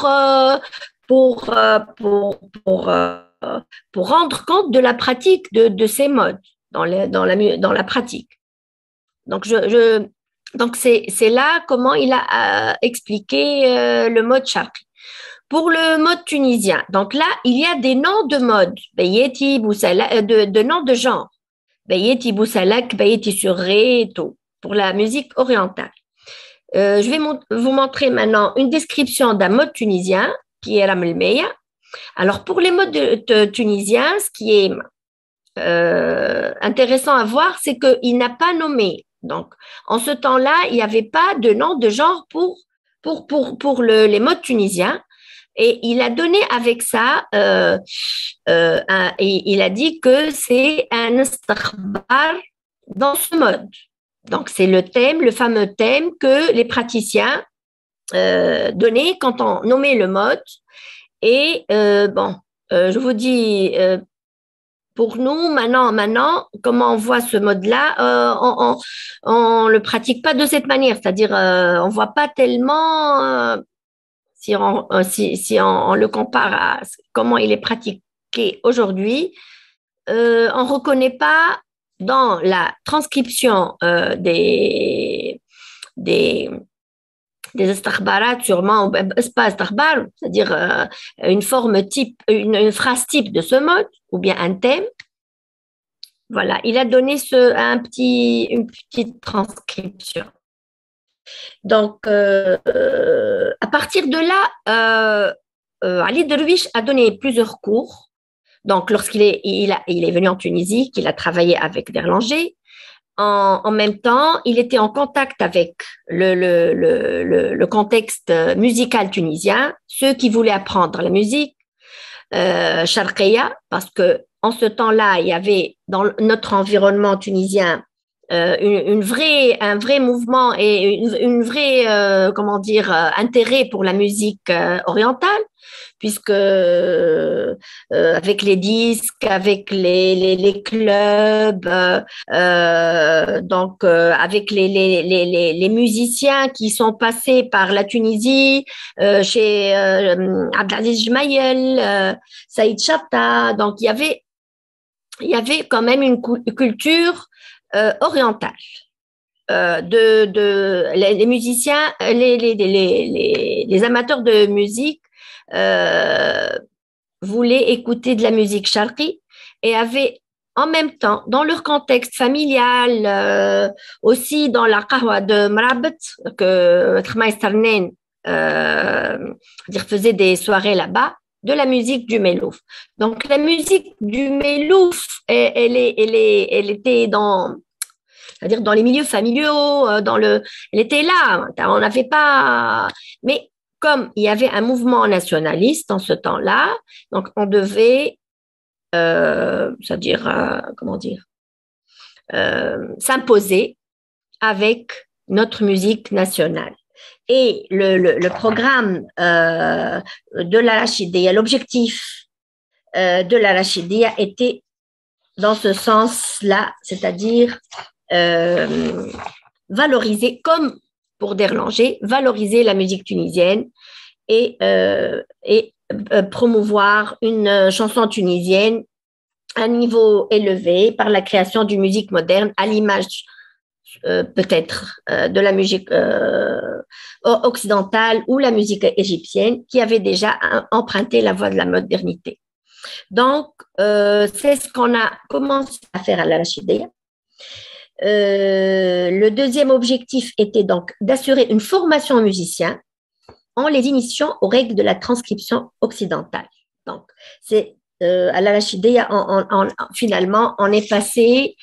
rendre compte de la pratique de ces modes dans la pratique. Donc, donc c'est là comment il a expliqué le mode charqi. Pour le mode tunisien, donc là, il y a des noms de modes, Bayeti, Boussalak, de noms de genre, Bayeti, Boussalak, Bayeti sur Ré et tout, pour la musique orientale. Je vais vous montrer maintenant une description d'un mode tunisien qui est Ramel Meya. Alors, pour les modes tunisiens, ce qui est intéressant à voir, c'est qu'il n'a pas nommé. Donc, en ce temps-là, il n'y avait pas de nom de genre pour les modes tunisiens. Et il a donné avec ça, il a dit que c'est un istakhbar dans ce mode. Donc, c'est le thème, le fameux thème que les praticiens donnaient quand on nommait le mode. Et je vous dis, pour nous, maintenant, comment on voit ce mode-là, on le pratique pas de cette manière. C'est-à-dire, on voit pas tellement, si on le compare à comment il est pratiqué aujourd'hui, on reconnaît pas dans la transcription des istakhbarat, sûrement, c'est pas istakhbar, c'est-à-dire une forme type, une phrase type de ce mode, ou bien un thème. Voilà, il a donné une petite transcription. Donc, à partir de là, Ali Derwish a donné plusieurs cours. Donc, lorsqu'il est venu en Tunisie, qu'il a travaillé avec Derlanger, en même temps, il était en contact avec le contexte musical tunisien, ceux qui voulaient apprendre la musique charqia, parce que en ce temps-là, il y avait dans notre environnement tunisien un vrai mouvement et une vraie, comment dire, intérêt pour la musique orientale, puisque avec les disques, avec les clubs, donc avec les musiciens qui sont passés par la Tunisie, chez Abdelaziz Jmaïel, Saïd Chatta, donc il y avait quand même une culture orientale. Les musiciens, les amateurs de musique voulaient écouter de la musique charqi et avaient en même temps, dans leur contexte familial, aussi dans la qahwa de Mrabat, que Khmaïs Tarnen faisait des soirées là-bas, de la musique du Melouf. Donc, la musique du Melouf, elle était c'est-à-dire dans les milieux familiaux, elle était là. On n'avait pas, mais comme il y avait un mouvement nationaliste en ce temps-là, donc on devait, comment dire, s'imposer avec notre musique nationale. Et le programme de l'Arachidia, l'objectif de l'Arachidia était dans ce sens-là, c'est-à-dire valoriser, comme pour Derlanger, valoriser la musique tunisienne et promouvoir une chanson tunisienne à un niveau élevé par la création d'une musique moderne à l'image peut-être de la musique occidentale ou la musique égyptienne qui avait déjà emprunté la voie de la modernité. Donc, c'est ce qu'on a commencé à faire à l'Arachidia. Le deuxième objectif était donc d'assurer une formation aux musiciens en les initiant aux règles de la transcription occidentale. Donc, c'est à l'Arachidia, finalement, on est passé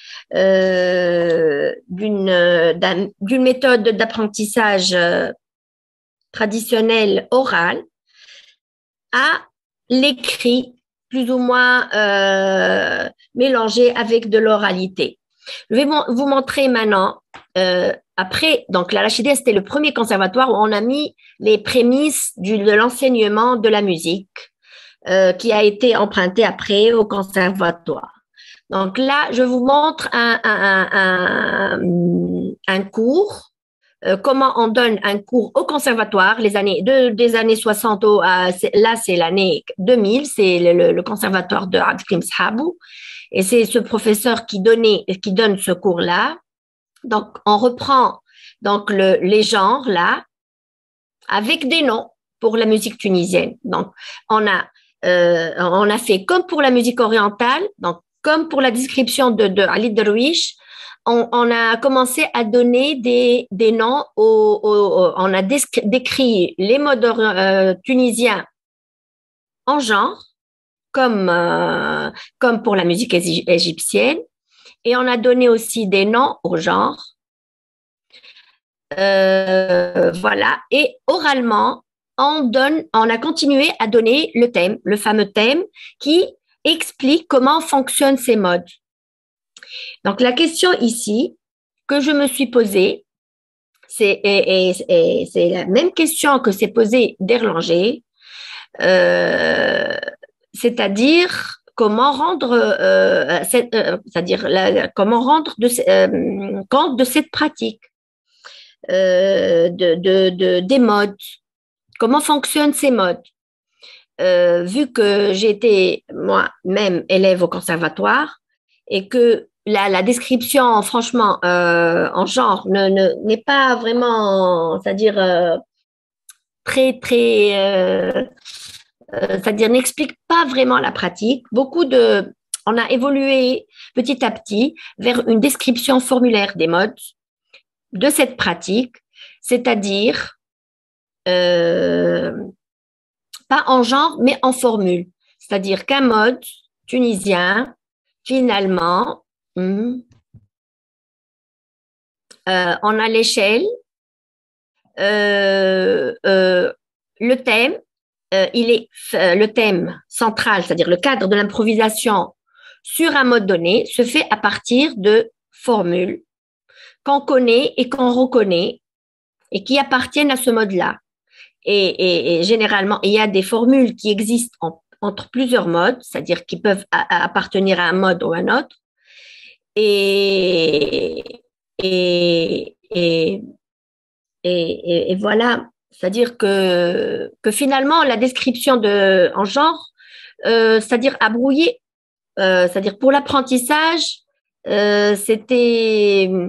d'une méthode d'apprentissage traditionnelle orale à l'écrit plus ou moins mélangé avec de l'oralité. Je vais vous montrer maintenant, après, donc l'Arachidia, c'était le premier conservatoire où on a mis les prémices de l'enseignement de la musique qui a été emprunté après au conservatoire. Donc là, je vous montre un cours, comment on donne un cours au conservatoire, des années 60, là c'est l'année 2000, c'est le conservatoire de Abdelkrim Sahabou. Et c'est ce professeur qui donne ce cours-là. Donc, on reprend donc les genres là avec des noms pour la musique tunisienne. Donc, on a fait comme pour la musique orientale, donc comme pour la description de Ali Darwish, on a commencé à donner des noms on a décrit les modes tunisiens en genre. Comme pour la musique égyptienne, et on a donné aussi des noms aux genres. Voilà, et oralement, on a continué à donner le fameux thème qui explique comment fonctionnent ces modes. Donc, la question ici que je me suis posée, c'est la même question que s'est posée Derlanger, c'est-à-dire comment rendre, compte de cette pratique, des modes, comment fonctionnent ces modes. Vu que j'étais moi-même élève au conservatoire et que la description, franchement, en genre n'est pas vraiment, c'est-à-dire très c'est-à-dire n'explique pas vraiment la pratique. On a évolué petit à petit vers une description formulaire des modes de cette pratique, c'est-à-dire pas en genre, mais en formule. C'est-à-dire qu'un mode tunisien, finalement, on a l'échelle, le thème, le thème central, c'est-à-dire le cadre de l'improvisation sur un mode donné, se fait à partir de formules qu'on connaît et qu'on reconnaît et qui appartiennent à ce mode-là. Et généralement, il y a des formules qui existent entre plusieurs modes, c'est-à-dire qui peuvent appartenir à un mode ou à un autre. Et, et, et, et voilà, c'est-à-dire que finalement, la description en genre, c'est-à-dire à brouiller, c'est-à-dire pour l'apprentissage, c'était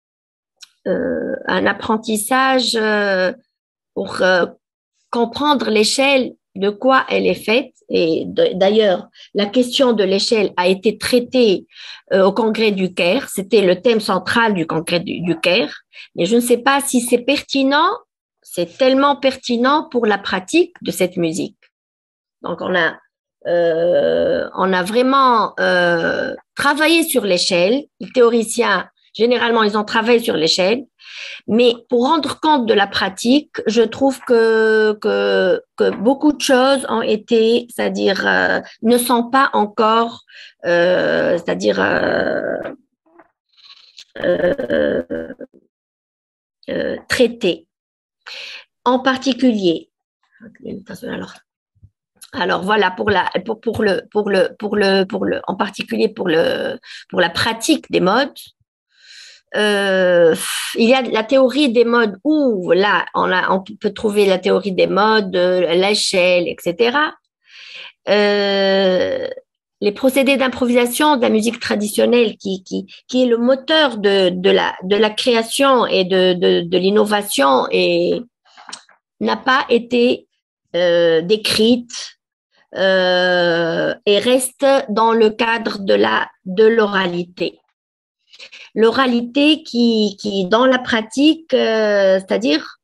un apprentissage pour comprendre l'échelle, de quoi elle est faite. Et d'ailleurs, la question de l'échelle a été traitée au Congrès du Caire. C'était le thème central du Congrès du Caire. Mais je ne sais pas si c'est pertinent, c'est tellement pertinent pour la pratique de cette musique. Donc, on a vraiment travaillé sur l'échelle. Les théoriciens, généralement, ils ont travaillé sur l'échelle. Mais pour rendre compte de la pratique, je trouve que beaucoup de choses ont été, c'est-à-dire ne sont pas encore, c'est-à-dire traitées. En particulier, alors voilà en particulier pour la pratique des modes. Il y a la théorie des modes où là on peut trouver la théorie des modes, l'échelle, etc. Les procédés d'improvisation de la musique traditionnelle qui est le moteur de la création et de l'innovation et n'a pas été décrite et reste dans le cadre de l'oralité. L'oralité qui dans la pratique, c'est-à-dire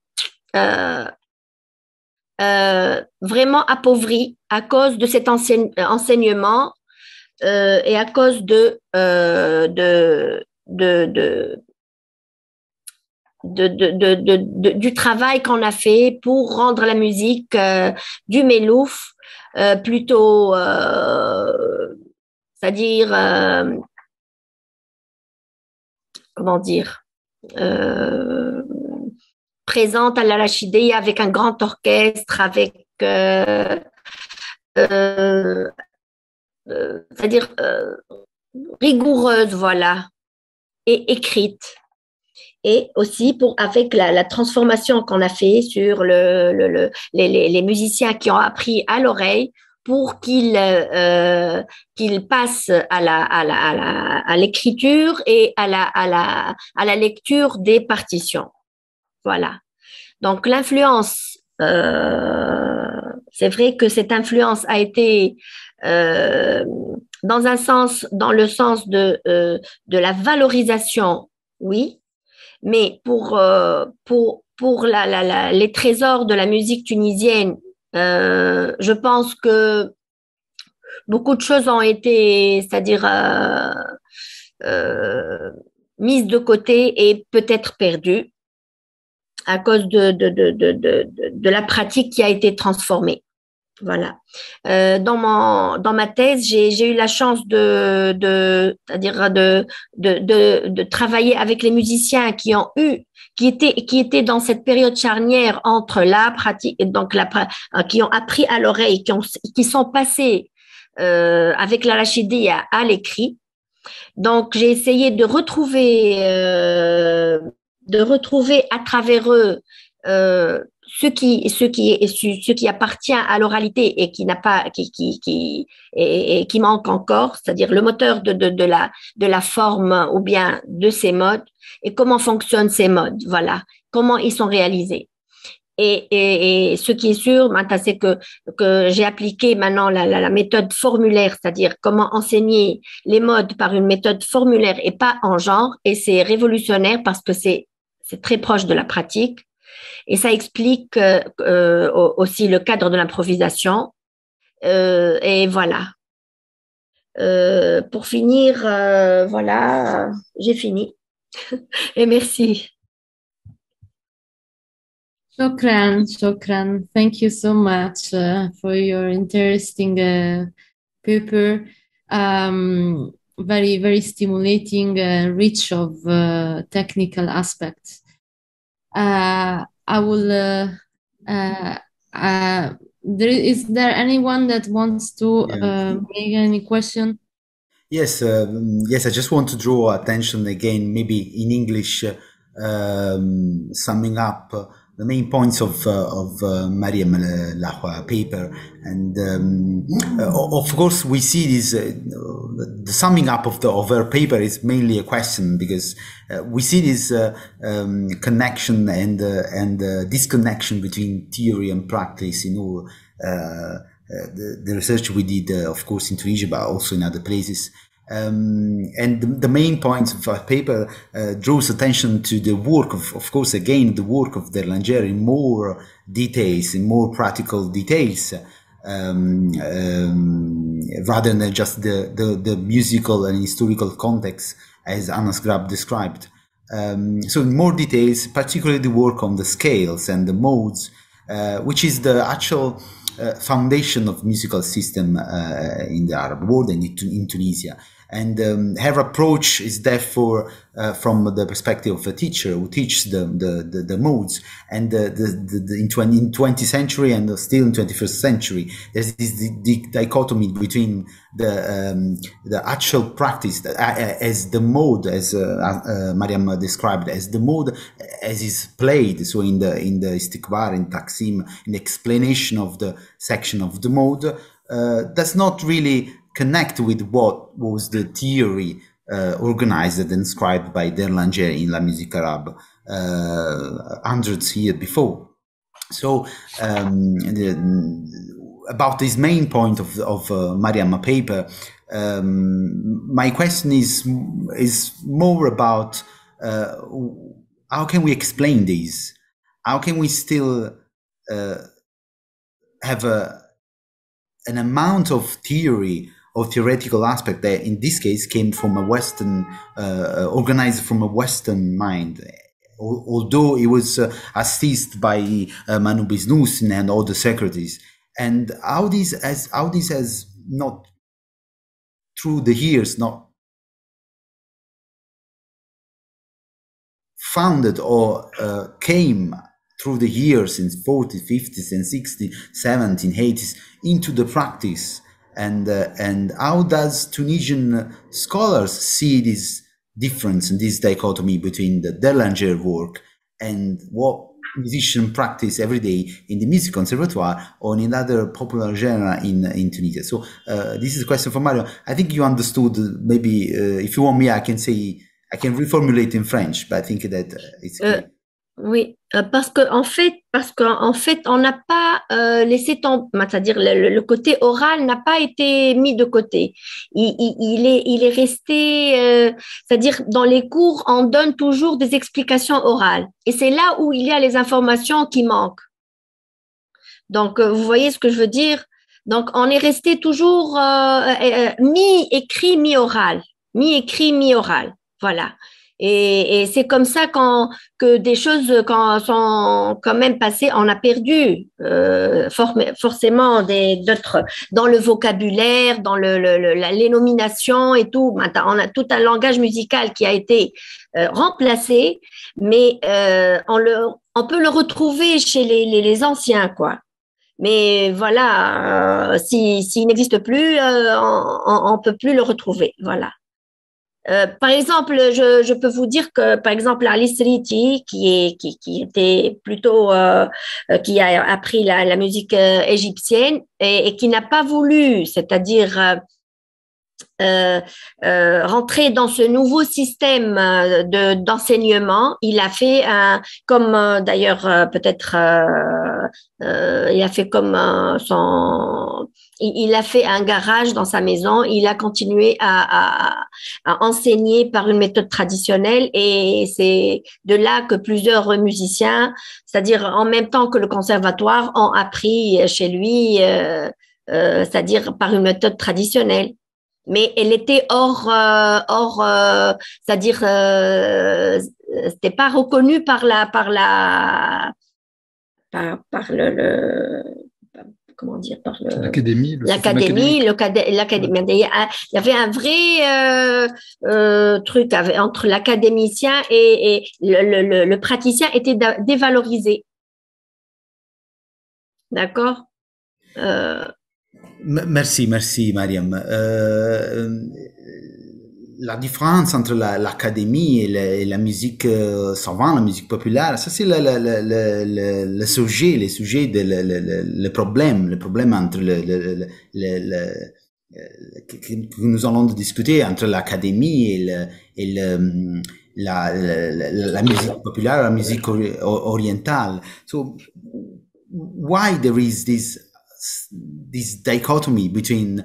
vraiment appauvrie à cause de cet enseignement et à cause du travail qu'on a fait pour rendre la musique du Mélouf plutôt, c'est-à-dire comment dire, présente à l'Arachidia avec un grand orchestre, avec c'est-à-dire rigoureuse, voilà, et écrite. Et aussi avec la transformation qu'on a fait sur les musiciens qui ont appris à l'oreille pour qu'ils passent à l'écriture et à la lecture des partitions. Voilà. Donc l'influence, c'est vrai que cette influence a été dans le sens de la valorisation, oui, mais pour les trésors de la musique tunisienne, je pense que beaucoup de choses ont été, c'est-à-dire mises de côté et peut-être perdues à cause de la pratique qui a été transformée. Voilà. Dans ma thèse, j'ai eu la chance c'est-à-dire de travailler avec les musiciens qui étaient dans cette période charnière entre la pratique, donc qui ont appris à l'oreille, qui sont passés avec l'Arachidia à l'écrit. Donc, j'ai essayé de retrouver à travers eux ce qui appartient à l'oralité et qui n'a pas, et qui manque encore, c'est-à-dire le moteur de la forme ou bien de ces modes et comment fonctionnent ces modes, voilà, comment ils sont réalisés. Et ce qui est sûr, c'est que j'ai appliqué maintenant la méthode formulaire, c'est-à-dire comment enseigner les modes par une méthode formulaire et pas en genre, et c'est révolutionnaire parce que c'est très proche de la pratique. Et ça explique aussi le cadre de l'improvisation. Et voilà. Pour finir, voilà, j'ai fini. Et merci. Shukran, shukran. Thank you so much for your interesting paper. very, very stimulating, rich of technical aspects. I will. Is there anyone that wants to make any question? Yes, yes. I just want to draw attention again, maybe in English, summing up the main points of Mariam Lahwa paper, and of course we see this. The summing up of her paper is mainly a question, because we see this connection and disconnection between theory and practice in all. The research we did, of course, in Tunisia, but also in other places. And the main point of our paper draws attention to the work of course, again, the work of Derlanger in more details, in more practical details, rather than just the musical and historical context, as Anas Grab described. So in more details, particularly the work on the scales and the modes, which is the actual foundation of musical system in the Arab world and in Tunisia. And her approach is therefore from the perspective of a teacher who teaches the modes. And in 20th century and still in 21st century, there's this dichotomy between the actual practice as the mode, as Mariam described, as the mode as is played. So in the Istikbar, in Taksim, in the explanation of the section of the mode, does not really connect with what was the theory organized and inscribed by Derlanger in La Musique Arabe hundreds of years before. So about this main point of Mariam paper, my question is more about how can we explain this? How can we still have an amount of theory or theoretical aspect that in this case came from a Western, organized from a Western mind, although it was assisted by Manu Biznusin and all the secretaries, and how this has not through the years not founded or came through the years in 40s, 50s, and 60s, 70s, 80s into the practice. And how does Tunisian scholars see this difference and this dichotomy between the Derlanger work and what musicians practice every day in the music conservatoire or in other popular genre in Tunisia? So this is a question for Mario. I think you understood. Maybe if you want me, I can reformulate in French, but I think that it's clear. Oui, parce qu'en fait, on n'a pas laissé tomber, c'est-à-dire le côté oral n'a pas été mis de côté. Il est resté, c'est-à-dire dans les cours, on donne toujours des explications orales. Et c'est là où il y a les informations qui manquent. Donc, vous voyez ce que je veux dire? Donc, on est resté toujours mi-écrit, mi-oral. Mi-écrit, mi-oral. Voilà. Et c'est comme ça que des choses sont quand même passées, on a perdu forcément d'autres dans le vocabulaire, dans les nominations et tout. Maintenant, on a tout un langage musical qui a été remplacé, mais on peut le retrouver chez les anciens, quoi. Mais voilà, s'il n'existe plus, on peut plus le retrouver. Voilà. Par exemple, je peux vous dire que, par exemple, Alice Riti, qui était plutôt, qui a appris la musique égyptienne et qui n'a pas voulu, c'est-à-dire rentrer dans ce nouveau système d'enseignement. Il a fait comme d'ailleurs peut-être il a fait comme il a fait un garage dans sa maison. Il a continué à enseigner par une méthode traditionnelle et c'est de là que plusieurs musiciens, c'est-à-dire en même temps que le conservatoire, ont appris chez lui, c'est-à-dire par une méthode traditionnelle. Mais elle était c'est-à-dire c'était pas reconnu par comment dire, par l'académie. L'académie. Il y avait un vrai truc entre l'académicien et le praticien était dévalorisé. D'accord? Merci, Mariam. La différence entre l'académie et la musique savante, la musique populaire, ça c'est le sujet, les sujets, le problème entre que nous allons discuter entre l'académie et la musique populaire, la musique orientale. So why there is this dichotomy between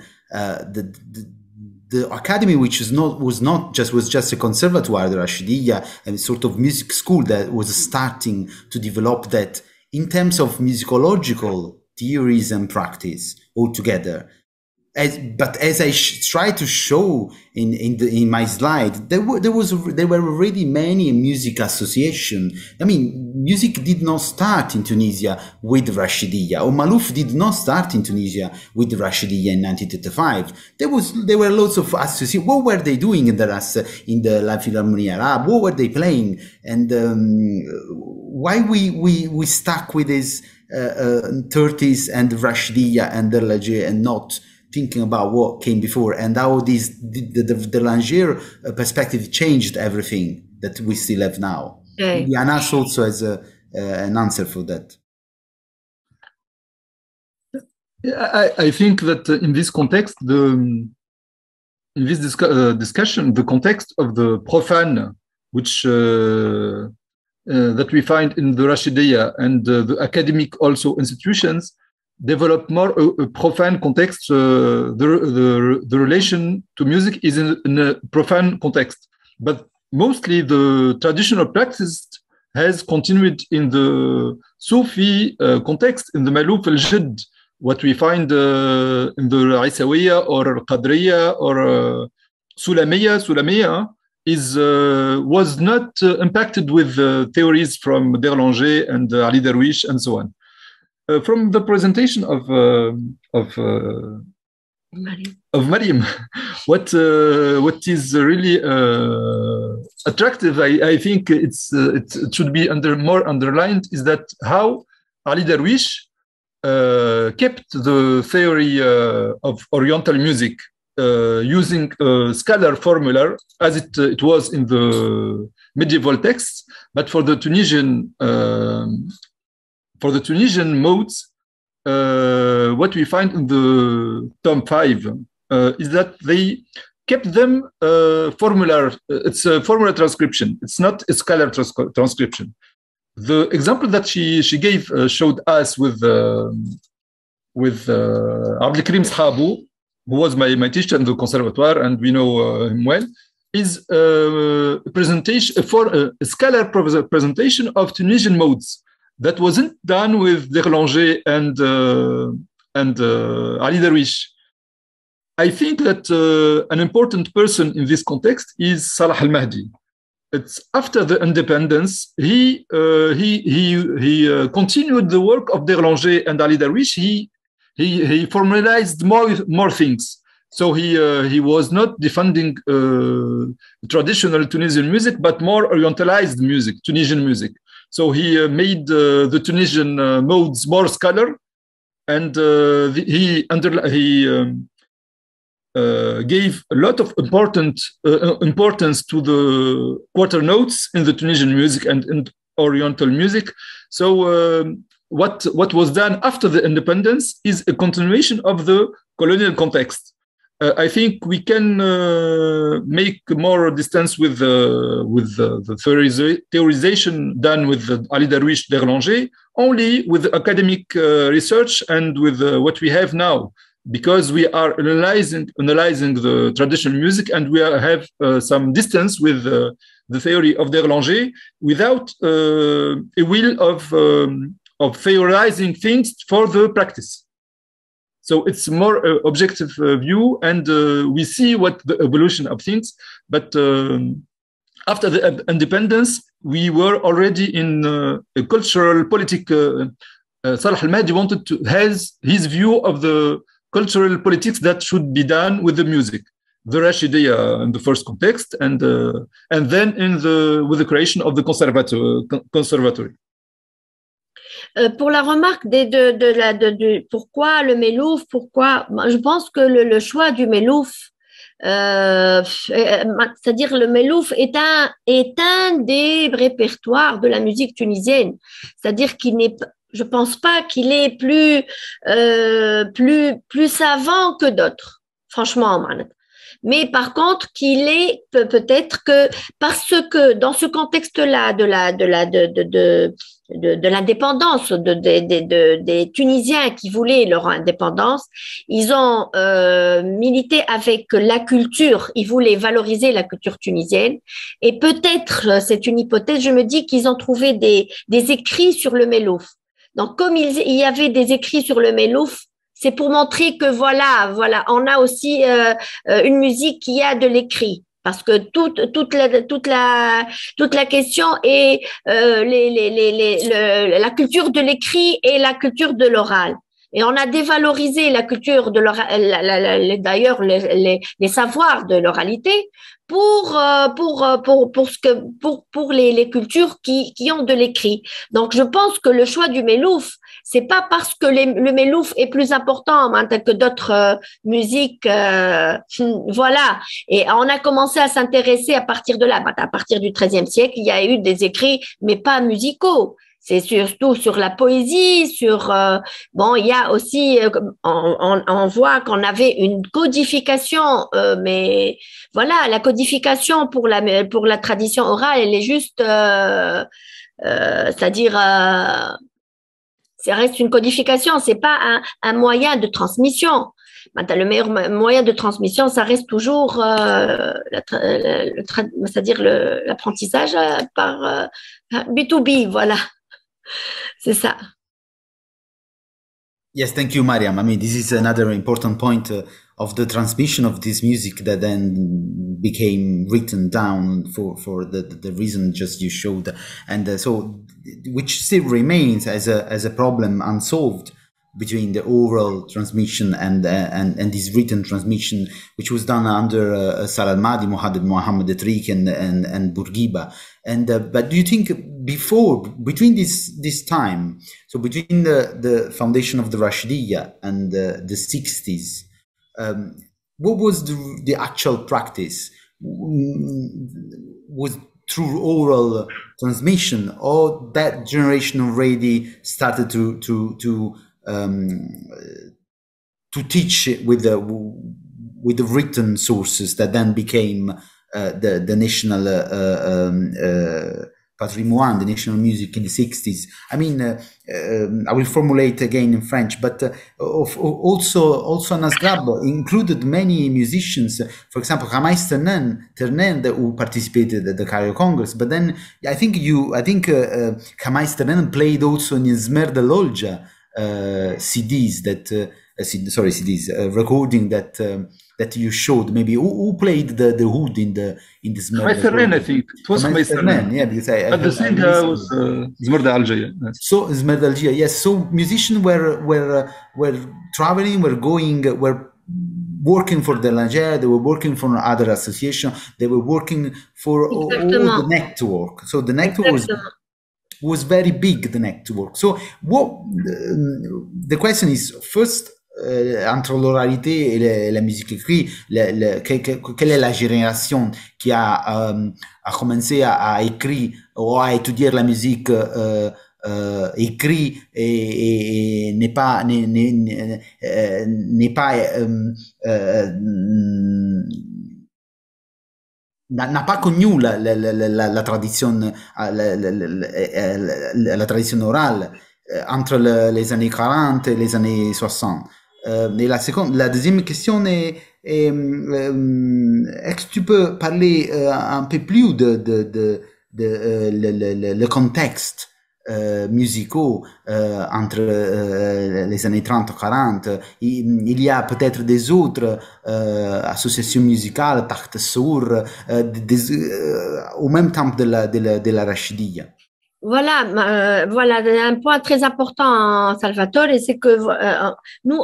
the academy, which was just a conservatoire, the Rashidiyya, a sort of music school that was starting to develop that in terms of musicological theories and practice altogether. But as I try to show in my slide, there were already many music association. I mean, music did not start in Tunisia with Rashidiyya, or Malouf did not start in Tunisia with Rashidiyya in 1935. There were lots of associations. What were they doing in the La Philharmonie Arabe? What were they playing? And why we stuck with this 30s and Rashidiyya and Derlaje and not thinking about what came before, and how the Langer perspective changed everything that we still have now. Okay. Anas also has an answer for that. I think that in this context, in this discussion, the context of the profane, which that we find in the Rashidiyya and the academic also institutions, develop more a profane context. The relation to music is in a profane context, but mostly the traditional practice has continued in the Sufi context, in the Malouf al-Jidd, what we find in the Isawiyya or Qadriyya or Sulamiyya was not impacted with theories from Derlanger and Ali Darwish and so on. From the presentation of Mariam, what is really attractive, I think it should be more underlined, is that how Ali Darwish kept the theory of Oriental music using a scalar formula as it was in the medieval texts, but for the Tunisian modes, what we find in the Tom 5 is that they kept them formula. It's a formula transcription. It's not a scalar transcription. The example that she gave showed us with Abdelkrim Sahabou, who was my teacher in the conservatoire, and we know him well, is a presentation for a scalar presentation of Tunisian modes that wasn't done with Derlanger and Ali Darwish. I think that an important person in this context is Salah al-Mahdi. It's after the independence, he continued the work of Derlanger and Ali Darwish. He formalized more things. So he was not defending traditional Tunisian music, but more orientalized music, Tunisian music. So he made the Tunisian modes more scalar, and he gave a lot of importance to the quarter notes in the Tunisian music and in Oriental music. So what was done after the independence is a continuation of the colonial context. I think we can make more distance with the theorization done with Ali Darwish, Derlanger, only with academic research and with what we have now, because we are analyzing the traditional music, and we have some distance with the theory of Derlanger without a will of theorizing things for the practice. So it's more objective view, and we see what the evolution of things. But after the independence, we were already in a cultural, political Salah Al-Mahdi wanted to has his view of the cultural politics that should be done with the music, the Rashidiyya in the first context, and then with the creation of the conservatory. Pour la remarque pourquoi le Melouf, je pense que le choix du Melouf, c'est-à-dire le Melouf est un des répertoires de la musique tunisienne, c'est-à-dire je pense pas qu'il est plus savant que d'autres, franchement. Mais par contre, qu'il est peut-être que parce que dans ce contexte-là de l'indépendance des Tunisiens qui voulaient leur indépendance, ils ont milité avec la culture, ils voulaient valoriser la culture tunisienne, et peut-être, c'est une hypothèse, je me dis qu'ils ont trouvé des écrits sur le Melouf. Donc, comme il y avait des écrits sur le Melouf, c'est pour montrer que voilà, on a aussi une musique qui a de l'écrit. Parce que toute la question est la culture de l'écrit et la culture de l'oral. Et on a dévalorisé la culture de l'oral, d'ailleurs les savoirs de l'oralité pour les cultures qui ont de l'écrit. Donc je pense que le choix du Melouf, c'est pas parce que le Melouf est plus important que d'autres musiques, voilà. Et on a commencé à s'intéresser à partir de là. À partir du XIIIe siècle, il y a eu des écrits, mais pas musicaux. C'est surtout sur la poésie, il y a aussi, on voit qu'on avait une codification, mais voilà, la codification pour la tradition orale, elle est juste, c'est-à-dire, ça reste une codification, c'est pas un moyen de transmission. Le meilleur moyen de transmission, ça reste toujours, c'est-à-dire l'apprentissage par B2B, voilà. C'est ça. Yes, thank you, Mariam. I mean, this is another important point of the transmission of this music that then became written down for the reason just you showed, and so which still remains as a problem unsolved between the oral transmission and this written transmission, which was done under Salah Al-Mahdi, Mohammed Atrik, and Bourguiba. And but do you think between this time, so between the foundation of the Rashidiyya and the 60s, what was the actual practice? Was through oral transmission, or that generation already started to teach with the written sources that then became the national patrimoine, the national music in the 60s. I mean, I will formulate again in French, but also Nasrab included many musicians, for example, Ramais Ternen, who participated at the Cairo Congress. But then I think Ramais Ternen played also in Zmer de Lolja CDs recording that you showed. Maybe who played the oud in the Zmer? Ternen, I think it was Ramais Ternen. Yeah, because the singer was Zmer de Algia. So Zmer de Algia, yes. So musicians were traveling, were working for the Langer, they were working for other association, they were working for all the network. So the network was very big, the network. So the question is, first, entre l'oralité et la musique écrite, quelle est la génération qui a commencé à écrire ou à étudier la musique écrite et n'a pas connu la tradition orale entre les années 40 et les années 60. Et la deuxième question est est-ce que tu peux parler un peu plus de le contexte musicaux entre les années 30 et 40. Il y a peut-être des autres associations musicales, Takht Sour, au même temps de la Rashidiyya. Voilà, un point très important, Salvatore, c'est que nous,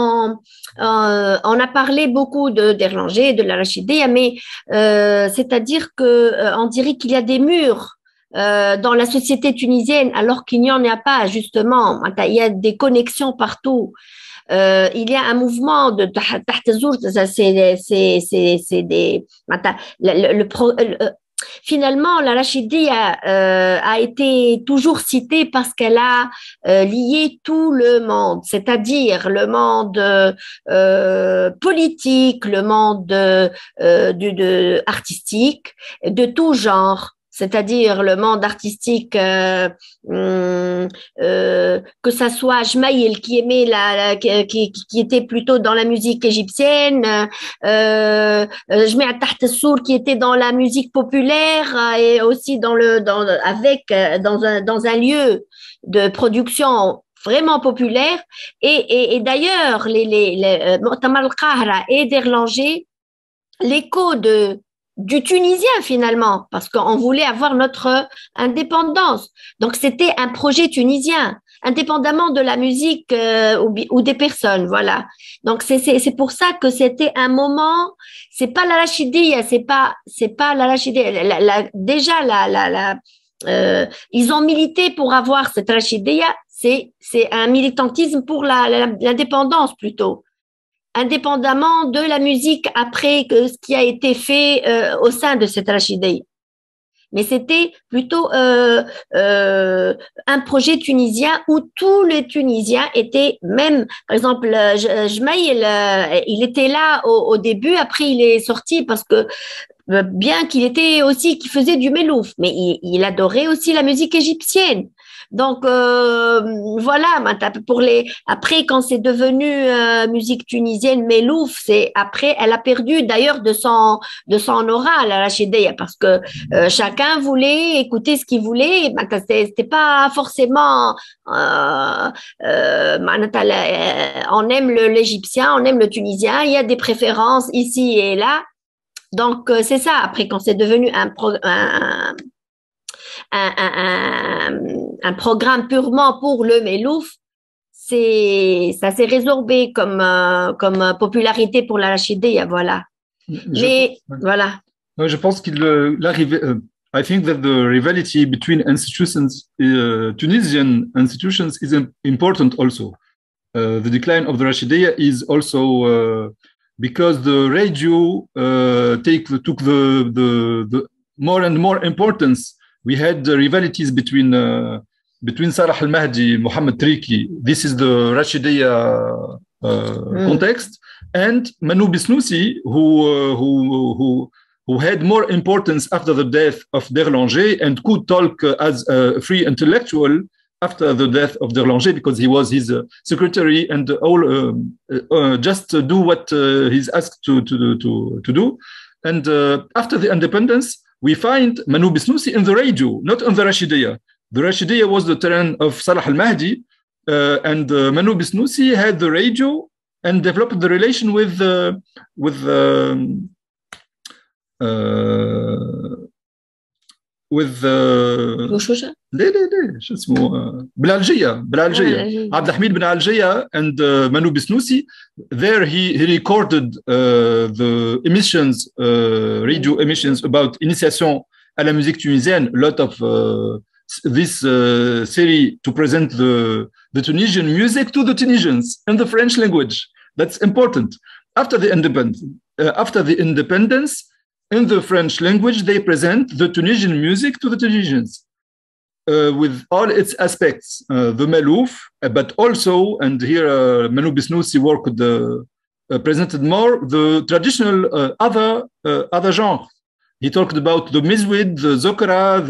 on a parlé beaucoup d'Erlanger, de l'Arachidia, mais c'est-à-dire que on dirait qu'il y a des murs dans la société tunisienne, alors qu'il n'y en a pas, justement. Il y a des connexions partout. Il y a un mouvement de Taht Zour, c'est des. Finalement, l'Arachidia a été toujours citée parce qu'elle a lié tout le monde, c'est-à-dire le monde politique, le monde artistique, de tout genre. C'est-à-dire le monde artistique, que ça soit Jmaïl qui aimait qui était plutôt dans la musique égyptienne, Jmaïl Taht Sour qui était dans la musique populaire et aussi dans un lieu de production vraiment populaire. Et d'ailleurs, les Mu'tamar al-Qahra et d'Erlanger, l'écho du Tunisien finalement, parce qu'on voulait avoir notre indépendance. Donc c'était un projet tunisien, indépendamment de la musique ou des personnes, voilà. Donc c'est pour ça que c'était un moment. C'est pas l'Arachidia, c'est pas l'Arachidia. Déjà ils ont milité pour avoir cette Arachidia. C'est un militantisme pour l'indépendance plutôt, indépendamment de la musique après ce qui a été fait au sein de cette Arachidia. Mais c'était plutôt un projet tunisien où tous les Tunisiens étaient, même, par exemple, Jmaïl, il était là au début, après il est sorti parce que bien qu'il était aussi, qu'il faisait du melouf, mais il adorait aussi la musique égyptienne. Donc voilà, après quand c'est devenu musique tunisienne melouf, après elle a perdu d'ailleurs de son aura la Rachidia, parce que chacun voulait écouter ce qu'il voulait. C'était pas forcément on aime l'égyptien, on aime le tunisien, il y a des préférences ici et là. Donc c'est ça. Après quand c'est devenu un programme purement pour le melouf, ça s'est résorbé comme popularité pour l'Arachidia, voilà. Voilà. Je pense qu'il l'arrivée. I think that the rivalry between institutions, Tunisian institutions, is important also. The decline of the Rachidia is also because the radio took the more and more importance. We had rivalities between Salah al-Mahdi, Mohammed Triki. This is the Rachidia context, and Manu Bisnoussi, who had more importance after the death of d'Erlanger and could talk as a free intellectual after the death of d'Erlanger, because he was his secretary and all just do what he's asked to do. And after the independence, we find Manu Bisnoussi in the radio, not on the Rachidia. The Rachidia was the terrain of Salah al-Mahdi, and Manu Bisnoussi had the radio and developed the relation with شو اسمه بالعلجية عبد الحميد بن علجية and Manu Bisnoussi. There he recorded the emissions, radio emissions about initiation à la musique tunisienne. A lot of this series to present the Tunisian music to the Tunisians in the French language. That's important. After the independence, in the French language, they present the Tunisian music to the Tunisians with all its aspects, the melouf, but also, and here Manu Bisnoussi worked, presented more the traditional other genre. He talked about the mizwid, the zokra,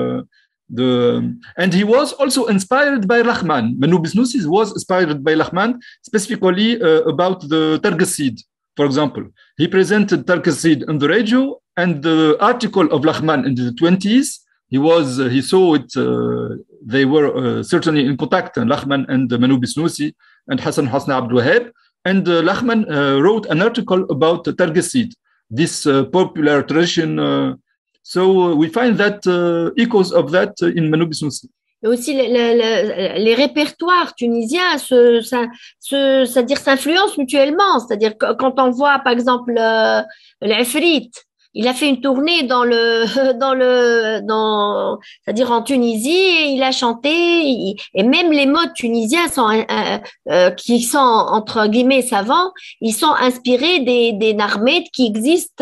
and he was also inspired by Rahman. Manu Bisnoussi was inspired by Rahman, specifically about the Targasid. For example, he presented Targasid on the radio, and the article of Rahman in the 20s, he saw it, they were certainly in contact, Rahman and Manu Bisnoussi and Hassan Hosni Abdul Wahab, and Rahman wrote an article about Targasid, this popular tradition So we find that echoes of that in Manoub Bisnoussi. Et aussi les répertoires tunisiens c'est-à-dire s'influencent mutuellement. C'est-à-dire que quand on voit par exemple l'Ifrit, il a fait une tournée c'est-à-dire en Tunisie, et il a chanté, et même les modes tunisiens qui sont entre guillemets savants, ils sont inspirés des narmèdes qui existent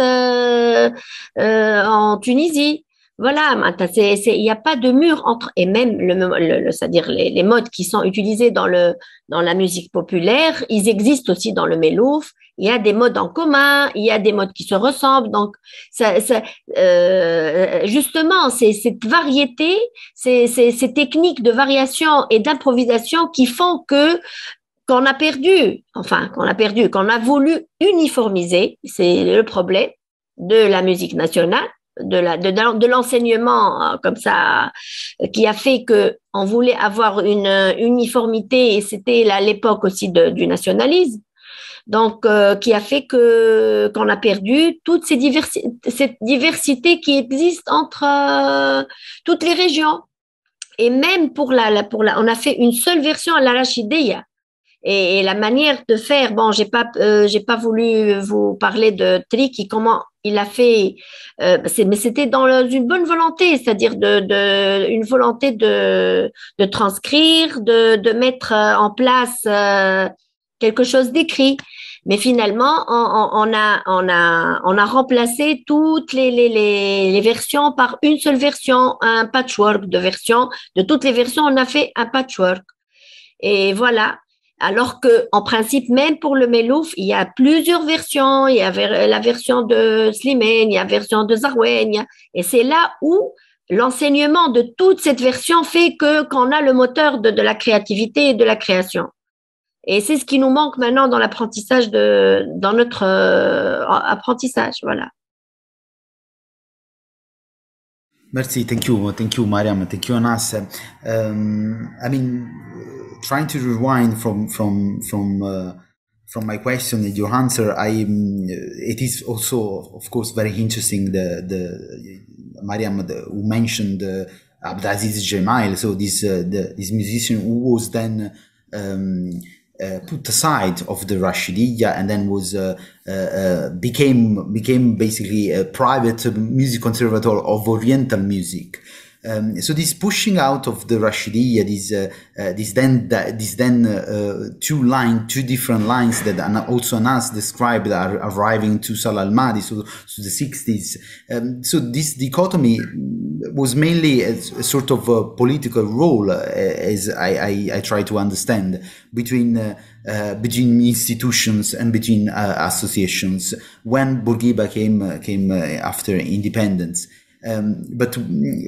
en Tunisie. Voilà, il n'y a pas de mur entre, et même c'est-à-dire les modes qui sont utilisés dans la musique populaire, ils existent aussi dans le mélouf. Il y a des modes en commun, il y a des modes qui se ressemblent. Donc, justement, c'est cette variété, ces techniques de variation et d'improvisation qui font qu'on a voulu uniformiser, c'est le problème de la musique nationale, de l'enseignement comme ça, qui a fait que on voulait avoir une uniformité, et c'était à l'époque aussi du nationalisme. Donc, qui a fait qu'on a perdu toute cette diversité qui existe entre toutes les régions. Et même on a fait une seule version à la Rachidia. Et la manière de faire, bon, j'ai pas voulu vous parler de Triki, comment il a fait, mais c'était dans une bonne volonté, c'est-à-dire une volonté de transcrire, de mettre en place quelque chose d'écrit. Mais finalement, on a remplacé toutes les versions par une seule version, un patchwork de versions. De toutes les versions, on a fait un patchwork. Et voilà. Alors que, en principe, même pour le Mélouf, il y a plusieurs versions. Il y avait la version de Slimane, il y a la version de Zarouane. Et c'est là où l'enseignement de toute cette version fait qu'on a le moteur de la créativité et de la création. Et c'est ce qui nous manque maintenant dans l'apprentissage dans notre apprentissage, voilà. Merci, thank you, Mariam, thank you, Anas. I mean, trying to rewind from my question and your answer, it is also, of course, very interesting. The Mariam who mentioned Abdelaziz Jemail, so this musician who was then put aside of the Rashidiyya and then was became basically a private music conservatoire of Oriental music. So this pushing out of the Rashidiyya, this then two different lines that also Anas described are arriving to Salah al-Mahdi, so to the 60s. So this dichotomy was mainly a sort of a political role, as I try to understand, between institutions and between associations when Bourguiba came after independence. But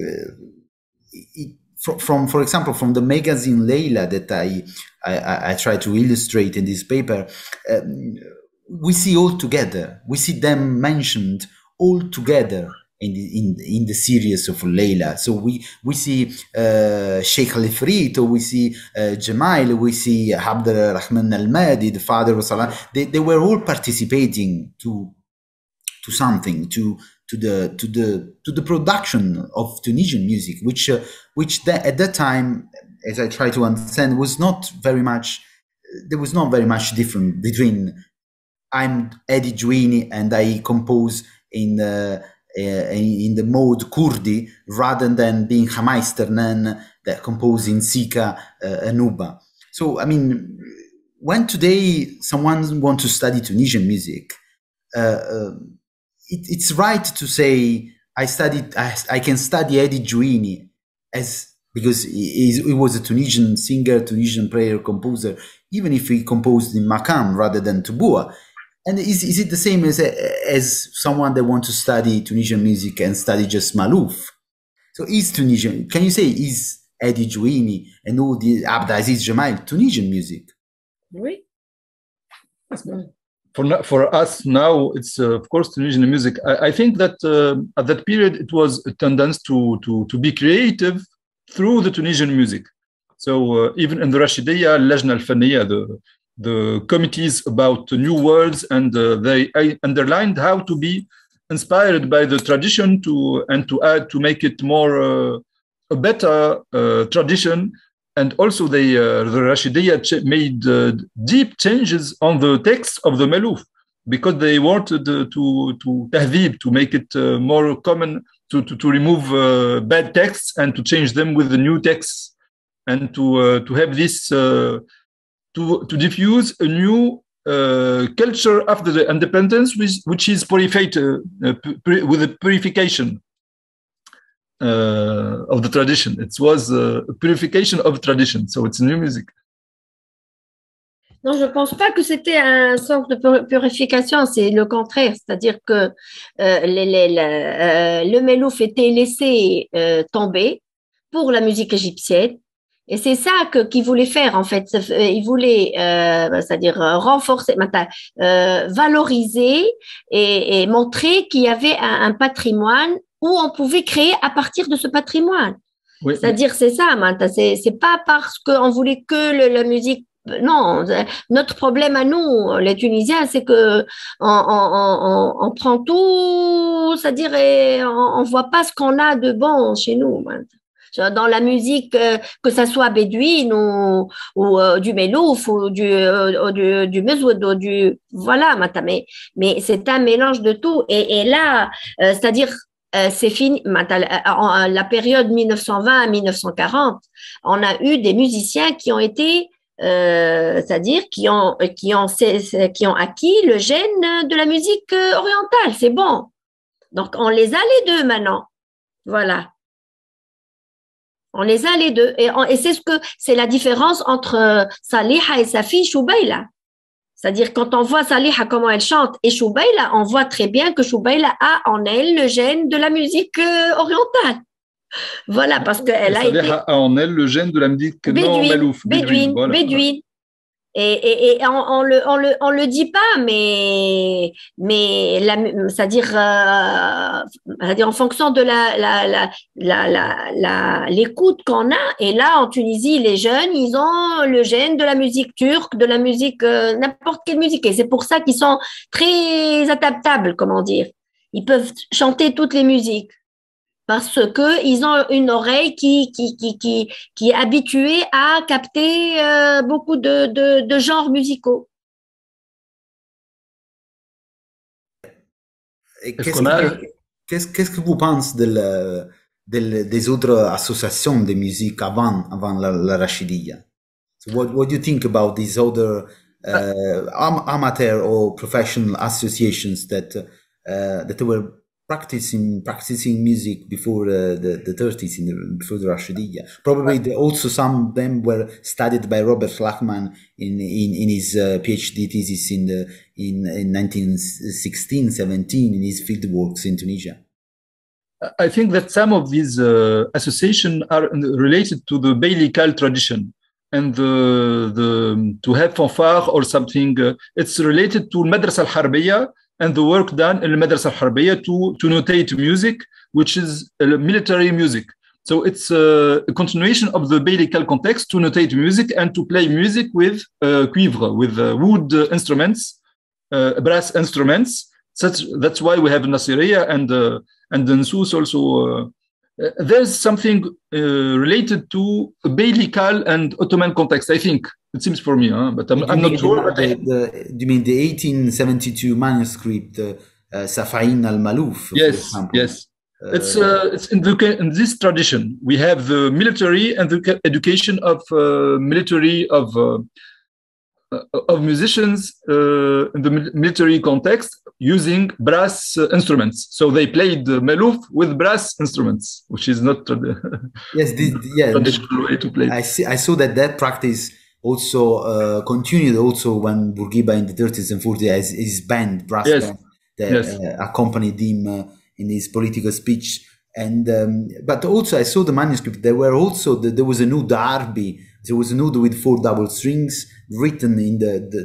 for example, from the magazine Leila that I try to illustrate in this paper, we see all together. We see them mentioned all together in the series of Leila. So we see Sheikh Al-Ifrit, or we see Jemail, we see Abd al-Rahman al-Mahdi, the father of Salah. They were all participating to something, to the production of Tunisian music, which at that time, as I try to understand, was not very much. There was not very much different between I'm Eddie Jouini and I compose in the mode Kurdi rather than being Hamais Ternan that compose in Sika Anuba. So I mean, when today someone wants to study Tunisian music, it's right to say I can study Eddie Jouini because he was a Tunisian singer, Tunisian prayer composer, even if he composed in Makam rather than Tubua. And is it the same as someone that wants to study Tunisian music and study just Malouf? So is Tunisian, can you say, is Eddie Jouini and all the Abdelaziz Jemail Tunisian music? Oui. For us now, it's of course Tunisian music. I think that at that period it was a tendency to be creative through the Tunisian music. So even in the Rashidiyya, Lajna al-Faniyya, the committees about new words, and they underlined how to be inspired by the tradition to add to make it more a better tradition. And also the Rashidiyya made deep changes on the text of the Maluf, because they wanted to tahdhib, to make it more common, to remove bad texts and to change them with the new texts, and to have this to diffuse a new culture after the independence, which is purified with the purification of the tradition. It was a purification of tradition, so it's new music. Non, je ne pense pas que c'était un sort de purification, c'est le contraire, c'est-à-dire que le Melouf était laissé tomber pour la musique égyptienne, et c'est ça qu'il voulait faire en fait. Il voulait, c'est-à-dire renforcer, valoriser et montrer qu'il y avait un patrimoine où on pouvait créer à partir de ce patrimoine. Oui. C'est-à-dire, c'est ça, c'est pas parce qu'on voulait que la musique. Non, notre problème à nous, les Tunisiens, c'est que on prend tout, c'est-à-dire on voit pas ce qu'on a de bon chez nous. Dans la musique, que ça soit bédouine ou du Melouf ou du Mezwoud ou du voilà, mais c'est un mélange de tout. Et là, c'est-à-dire c'est fini. La période 1920 à 1940, on a eu des musiciens qui ont été c'est-à-dire qui ont acquis le gène de la musique orientale, c'est bon. Donc, on les a les deux maintenant. Voilà. On les a les deux. Et c'est la différence entre Saliha et sa fille Choubaïla. C'est-à-dire, quand on voit Saliha comment elle chante et Choubaïla, on voit très bien que Choubaïla a en elle le gène de la musique orientale. Voilà, parce qu'elle a été en elle le gène de la musique bédouine. Et on le dit pas, mais c'est-à-dire en fonction de l'écoute qu'on a. Et là, en Tunisie, les jeunes, ils ont le gène de la musique turque, de la musique n'importe quelle musique. Et c'est pour ça qu'ils sont très adaptables, comment dire. Ils peuvent chanter toutes les musiques. Parce que ils ont une oreille qui est habituée à capter beaucoup de genres musicaux. Qu'est-ce que vous pensez des autres associations de musique avant la Rashidiyya? So what do you think about these other amateur or professional associations that were practicing music before the 30s, before the Rashidiyya? Probably also some of them were studied by Robert Lachman in his PhD thesis in 1916-17 in his fieldworks in Tunisia. I think that some of these associations are related to the Beylikal tradition, and to have fanfare or something. It's related to Madrasa al-Harbiya and the work done in Madrasa al-Harbiya to notate music, which is military music. So it's a continuation of the Beylikal context to notate music and to play music with cuivre, with wood instruments, brass instruments. That's why we have Nasiriyya and the Nsus also. There's something related to Beylikal and Ottoman context, I think. It seems for me, but I'm not sure. Do you mean the 1872 manuscript, Safain al-Maluf? Yes, yes. It's in this tradition. We have the military and the education of military of musicians in the military context using brass instruments. So they played the Maluf with brass instruments, which is not traditional way to play. I saw that practice also continued also when Bourguiba in the 30s and 40s as his band, brass band, that accompanied him in his political speech. And but also I saw the manuscript. There was a Noud Arbi. There was a Noud with 4 double strings written in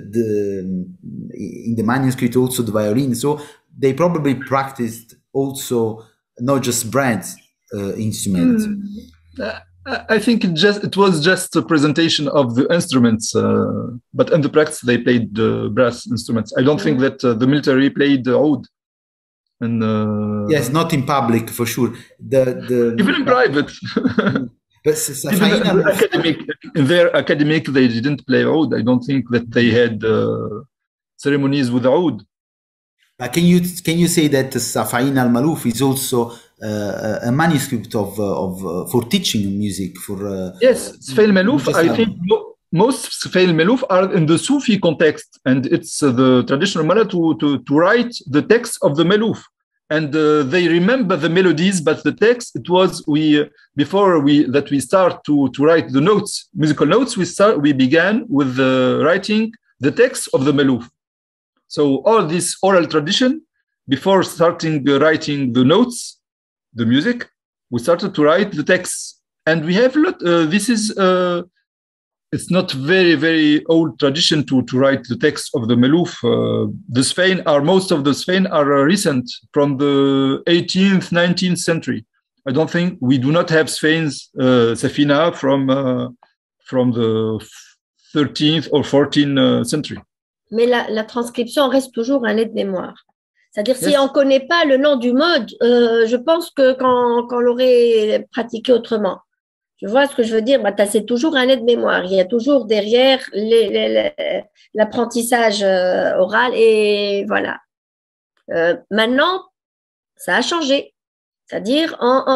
the manuscript. Also the violin. So they probably practiced also not just brass instruments. I think it was just a presentation of the instruments, but in the practice they played brass instruments. I don't think that the military played oud. and Yes, not in public for sure. even in private. But Even Safaina in their academic, they didn't play oud. I don't think that they had ceremonies with oud. can you say that Safain al-Maluf is also a manuscript of for teaching music for Yes, Sfail Malouf. I think most Sfail Malouf are in the Sufi context, and it's the traditional manner to write the text of the Malouf. And they remember the melodies, but the text, it was before we start to write the notes, musical notes. We began with writing the text of the Malouf. So all this oral tradition, before starting writing the notes, the music, we started to write the texts, and we have a lot. This is it's not very, very old tradition to write the text of the Malouf. Most of the Sfain are recent, from the 18th, 19th century. I don't think we do not have Sfain's Safina from the 13th or 14th century. Mais la transcription reste toujours un aide-mémoire. C'est-à-dire, si on ne connaît pas le nom du mode, je pense que quand on l'aurait pratiqué autrement. Tu vois ce que je veux dire? C'est toujours un aide-mémoire. Il y a toujours derrière l'apprentissage oral et voilà. Maintenant, ça a changé. C'est-à-dire,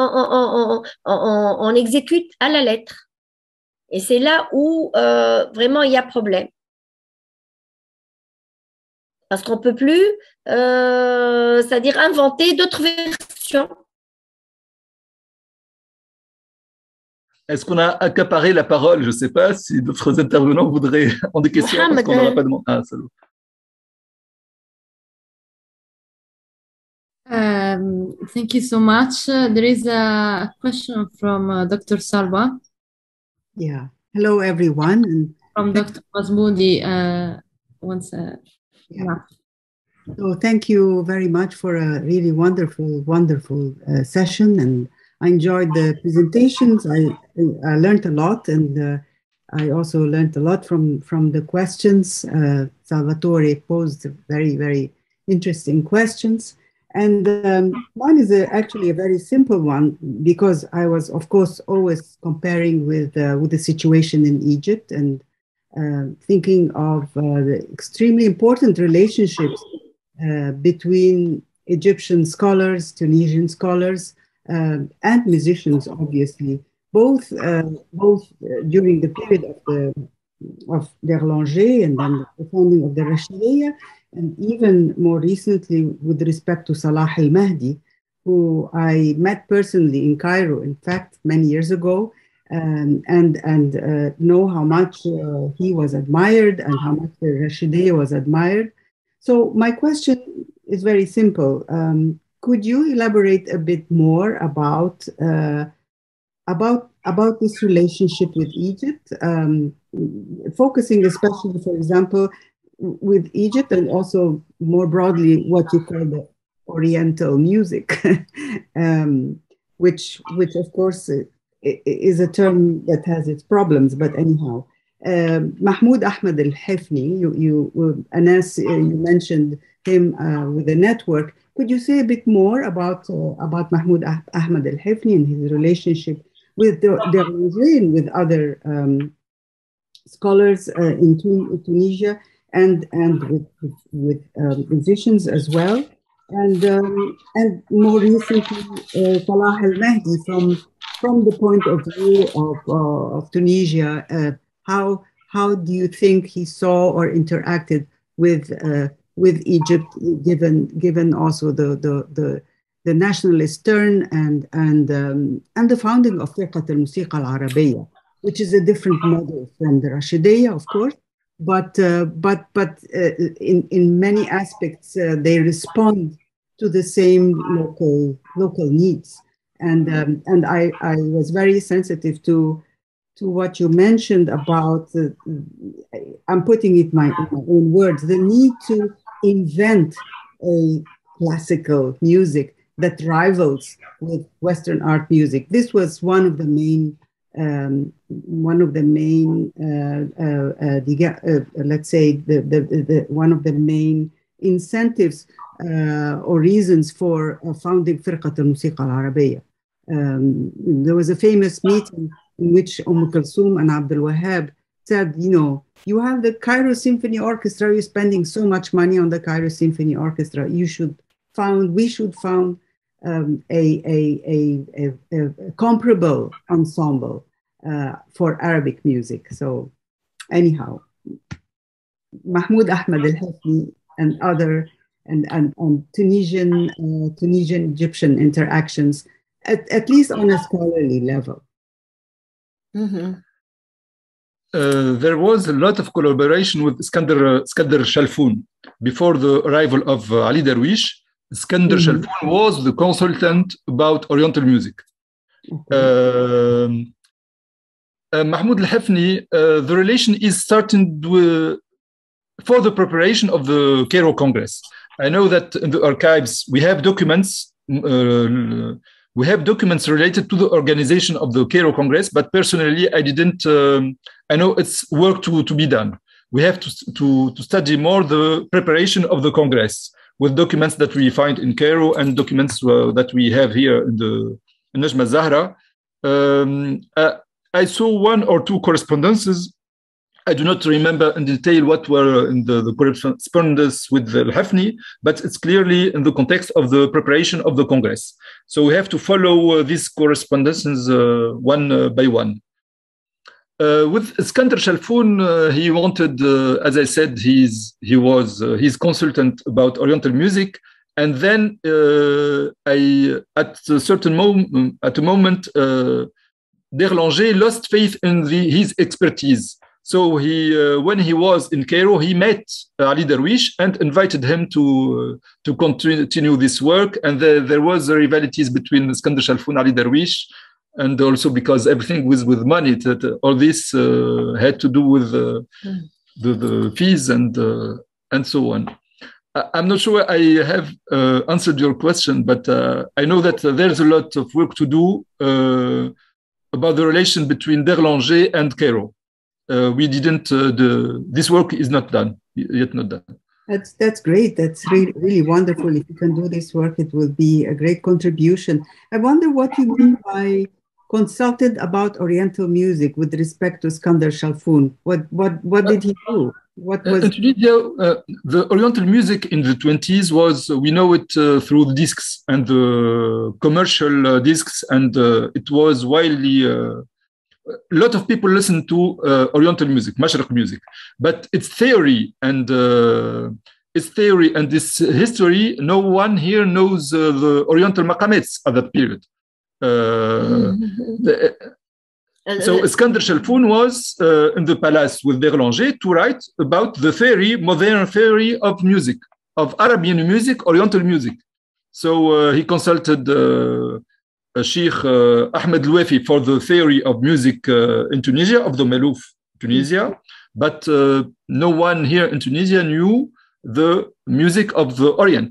on exécute à la lettre. Et c'est là où vraiment il y a problème. Parce qu'on ne peut plus, c'est-à-dire inventer d'autres versions. Est-ce qu'on a accaparé la parole? Je ne sais pas si d'autres intervenants voudraient en des questions, parce qu'on n'en a pas demandé. Ah, salut. Thank you so much. There is a question from Dr. Salwa. Yeah. Hello, everyone. From Dr. Mazmoudi. Yeah. So thank you very much for a really wonderful session, and I enjoyed the presentations. I learned a lot, and I also learned a lot from the questions. Salvatore posed very interesting questions, and one is actually a very simple one, because I was, of course, always comparing with the situation in Egypt, and thinking of the extremely important relationships between Egyptian scholars, Tunisian scholars, and musicians, obviously, both during the period of d'Erlanger and then the founding of the Rashidiyya, and even more recently with respect to Salah al-Mahdi, who I met personally in Cairo, in fact, many years ago, and know how much he was admired and how much the Rashidiyya was admired. So my question is very simple. Could you elaborate a bit more about this relationship with Egypt, focusing especially, for example, with Egypt, and also more broadly what you call the Oriental music, which of course is a term that has its problems, but anyhow. Mahmoud Ahmed al-Hifni, Anas, you mentioned him with the network. Could you say a bit more about Mahmoud Ahmed al-Hifni and his relationship with d'Erlanger and with other scholars in Tunisia, and with musicians as well, and more recently Salah al-Mahdi from the point of view of Tunisia. How do you think he saw or interacted with Egypt, given also the nationalist turn and the founding of Firqat al-Musiqa al-Arabiyya, which is a different model from the Rashidiyya, of course, but in many aspects they respond to the same local needs, and I was very sensitive to what you mentioned about, I'm putting it in my own words, the need to invent a classical music that rivals with Western art music. This was one of the main, let's say, one of the main incentives or reasons for founding فرقة الموسيقى العربية. There was a famous meeting in which Kulthum and Abdul Wahab said, you know, you have the Cairo Symphony Orchestra, you're spending so much money on the Cairo Symphony Orchestra, we should found a comparable ensemble for Arabic music. So anyhow, Mahmoud Ahmed Al-Hafni and other and Tunisian Egyptian interactions, at least on a scholarly level. Mm-hmm. There was a lot of collaboration with Iskander Shalfoun. Before the arrival of Ali Darwish, Iskander Shalfoun was the consultant about Oriental music. Mahmoud Al-Hafni, the relation is starting for the preparation of the Cairo Congress. I know that in the archives we have documents. We have documents related to the organization of the Cairo Congress, but personally, I didn't. I know it's work to be done. We have to study more the preparation of the Congress with documents that we find in Cairo and documents that we have here in the Najm al-Zahra. I saw one or two correspondences. I do not remember in detail what were in the correspondence with Al-Hafni, but it's clearly in the context of the preparation of the Congress. So we have to follow these correspondences one by one. With Iskander Shalfoun, he wanted, as I said, he's consultant about Oriental music, and then at a moment, Derlanger lost faith in his expertise. So when he was in Cairo, he met Ali Darwish and invited him to continue this work. And there was rivalities between Iskander Shalfoun and Ali Darwish, and also because everything was with money. All this had to do with the fees and so on. I'm not sure I have answered your question, but I know that there's a lot of work to do about the relation between Derlanger and Cairo. We didn't. This work is not done yet. Not done. That's great. That's really wonderful. If you can do this work, it will be a great contribution. I wonder what you mean by consulted about Oriental music with respect to Iskander Shalfoun. What did he do? What was in Tunisia, the Oriental music in the 20s was, we know it through the discs and the commercial discs, and it was widely. A lot of people listen to Oriental music, Mashriq music, but its theory and this history, no one here knows the Oriental maqamats at that period. So Iskander Shalfoun was in the palace with Derlanger to write about the modern theory of music, of Arabian music, Oriental music. So he consulted Sheikh Ahmed Louafi for the theory of music in Tunisia, of the Malouf, Tunisia, but no one here in Tunisia knew the music of the Orient.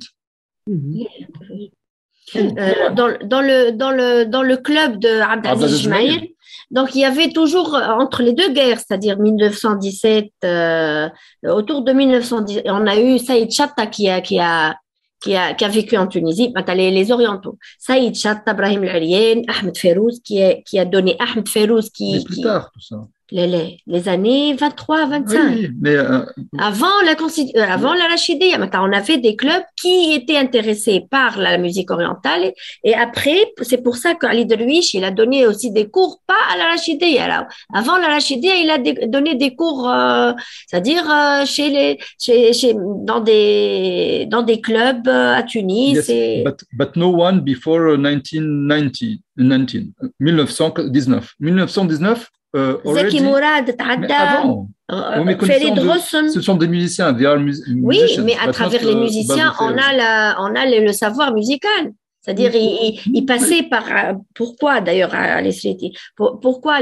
Dans le club de Abdelaziz Ismail, donc il y avait toujours entre les deux guerres, c'est-à-dire 1917, autour de 1910, on a eu Saïd Chatta qui a vécu en Tunisie, les orientaux. Saïd Chatta, Brahim Al-Arien, Ahmed Férouz, qui a donné Ahmed Férouz plus tard, tout ça. Les années 23, 25. Oui, mais avant la Rachidiyya, on avait des clubs qui étaient intéressés par la musique orientale, et après, c'est pour ça qu'Ali Darwish, il a donné aussi des cours, pas à la Rachidiyya. Avant la Rachidiyya, il a donné des cours, c'est-à-dire dans des clubs à Tunis. Yes, but no one before 1919. Zeki Mourad, ce sont des musiciens. Oui, mais à travers les musiciens, on a le savoir musical. C'est-à-dire, il passait par. Pourquoi d'ailleurs à l'Esriti? Pourquoi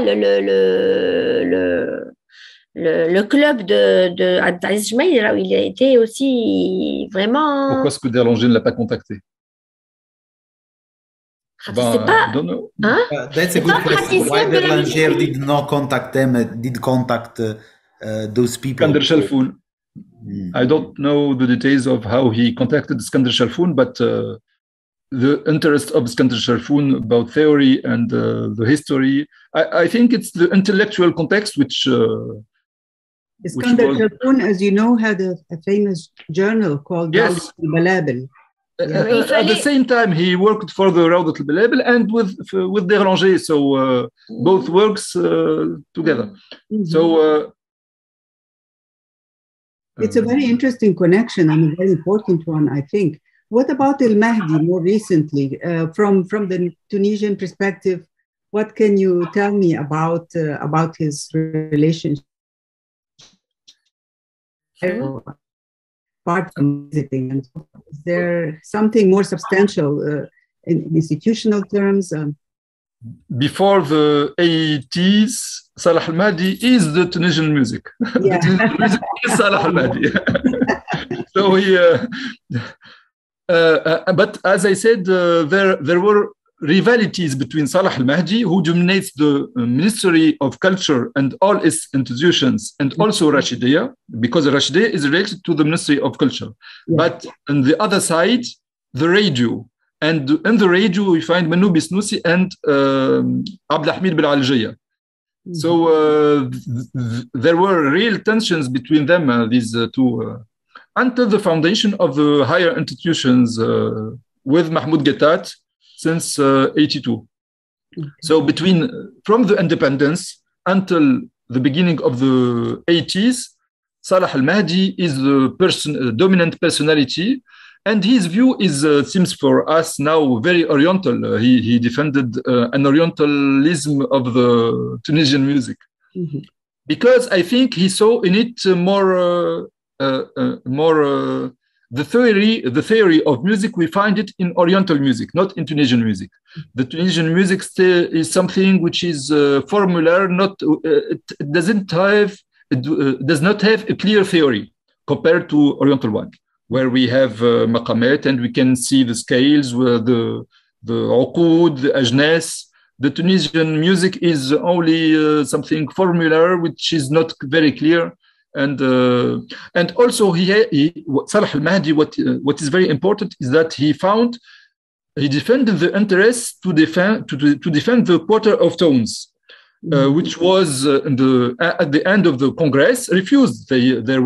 le club de Abdelaziz Ismail, il a été aussi vraiment. Pourquoi est-ce que Derlanger ne l'a pas contacté? Je ne sais pas. Hein? That's a good question. Why Derlanger did not contact them, did contact those people? Iskander Shalfoun. I don't know the details of how he contacted Iskander Sharfoun, but the interest of Iskander Sharfoun about theory and the history, I think it's the intellectual context which Iskander Sharfoun, as you know, had a famous journal called Yes. Balabel. At the same time, he worked for the Rawdat al-Balabel and with Deranger, so both works together. Mhm. So It's a very interesting connection and a very important one, I think. What about El-Mahdi more recently? From the Tunisian perspective, what can you tell me about his relationship? Apart from visiting, and is there something more substantial in institutional terms? before the 80s, Salah Al-Mahdi is the Tunisian music. Yeah. The Tunisian music is Salah Al-Mahdi. So but as I said, there were rivalities between Salah Al-Mahdi, who dominates the Ministry of Culture and all its institutions, and also Rashidiyya, because Rashidiyya is related to the Ministry of Culture. Yeah. But on the other side, the radio. And in the radio, we find Manou Bisnoussi and Abdelhamid Ben Aljaya. So there were real tensions between them, these two, until the foundation of the higher institutions with Mahmoud Guettat since 82. So from the independence until the beginning of the 80s, Salah Al-Mahdi is the dominant personality. And his view seems for us now very Oriental. He defended an Orientalism of the Tunisian music, because I think he saw in it more the theory of music. We find it in Oriental music, not in Tunisian music. The Tunisian music still is something which is formular. It does not have a clear theory compared to Oriental one, where we have maqamat and we can see the scales, the uqud, the ajnas. The Tunisian music is only something formular, which is not very clear. And also Salah Al-Mahdi, what is very important is that he defended the interest to defend the quarter of tones. Which was at the end of the Congress refused. There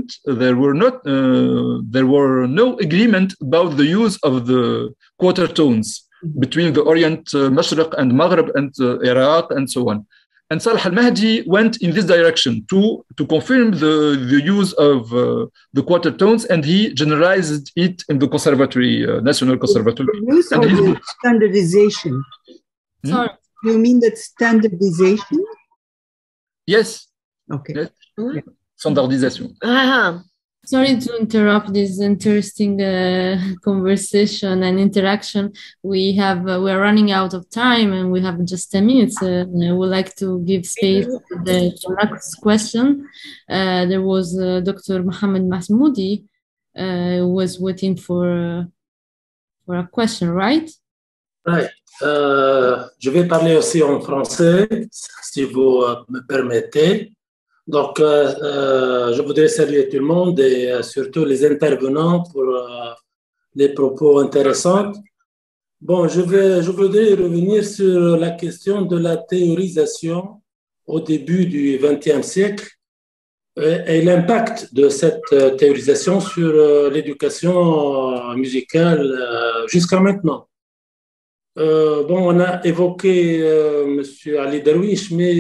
were no agreement about the use of the quarter tones between the Orient, Mashriq and Maghreb and Iraq and so on. And Salah Al-Mahdi went in this direction to confirm the use of the quarter tones, and he generalized it in the conservatory, National Conservatory. The use or the standardization? Sorry. You mean that standardization? Yes. Okay. Yes. Standardization. Sorry to interrupt this interesting conversation and interaction. We're running out of time and we have just 10 minutes. I would like to give space to the next question. There was Dr. Mohamed Mahmoudi who was waiting for a question, right? Right. Je vais parler aussi en français, si vous me permettez. Donc, je voudrais saluer tout le monde et surtout les intervenants pour les propos intéressants. Bon, je voudrais revenir sur la question de la théorisation au début du XXe siècle et l'impact de cette théorisation sur l'éducation musicale jusqu'à maintenant. On a évoqué M. Ali Darwish, mais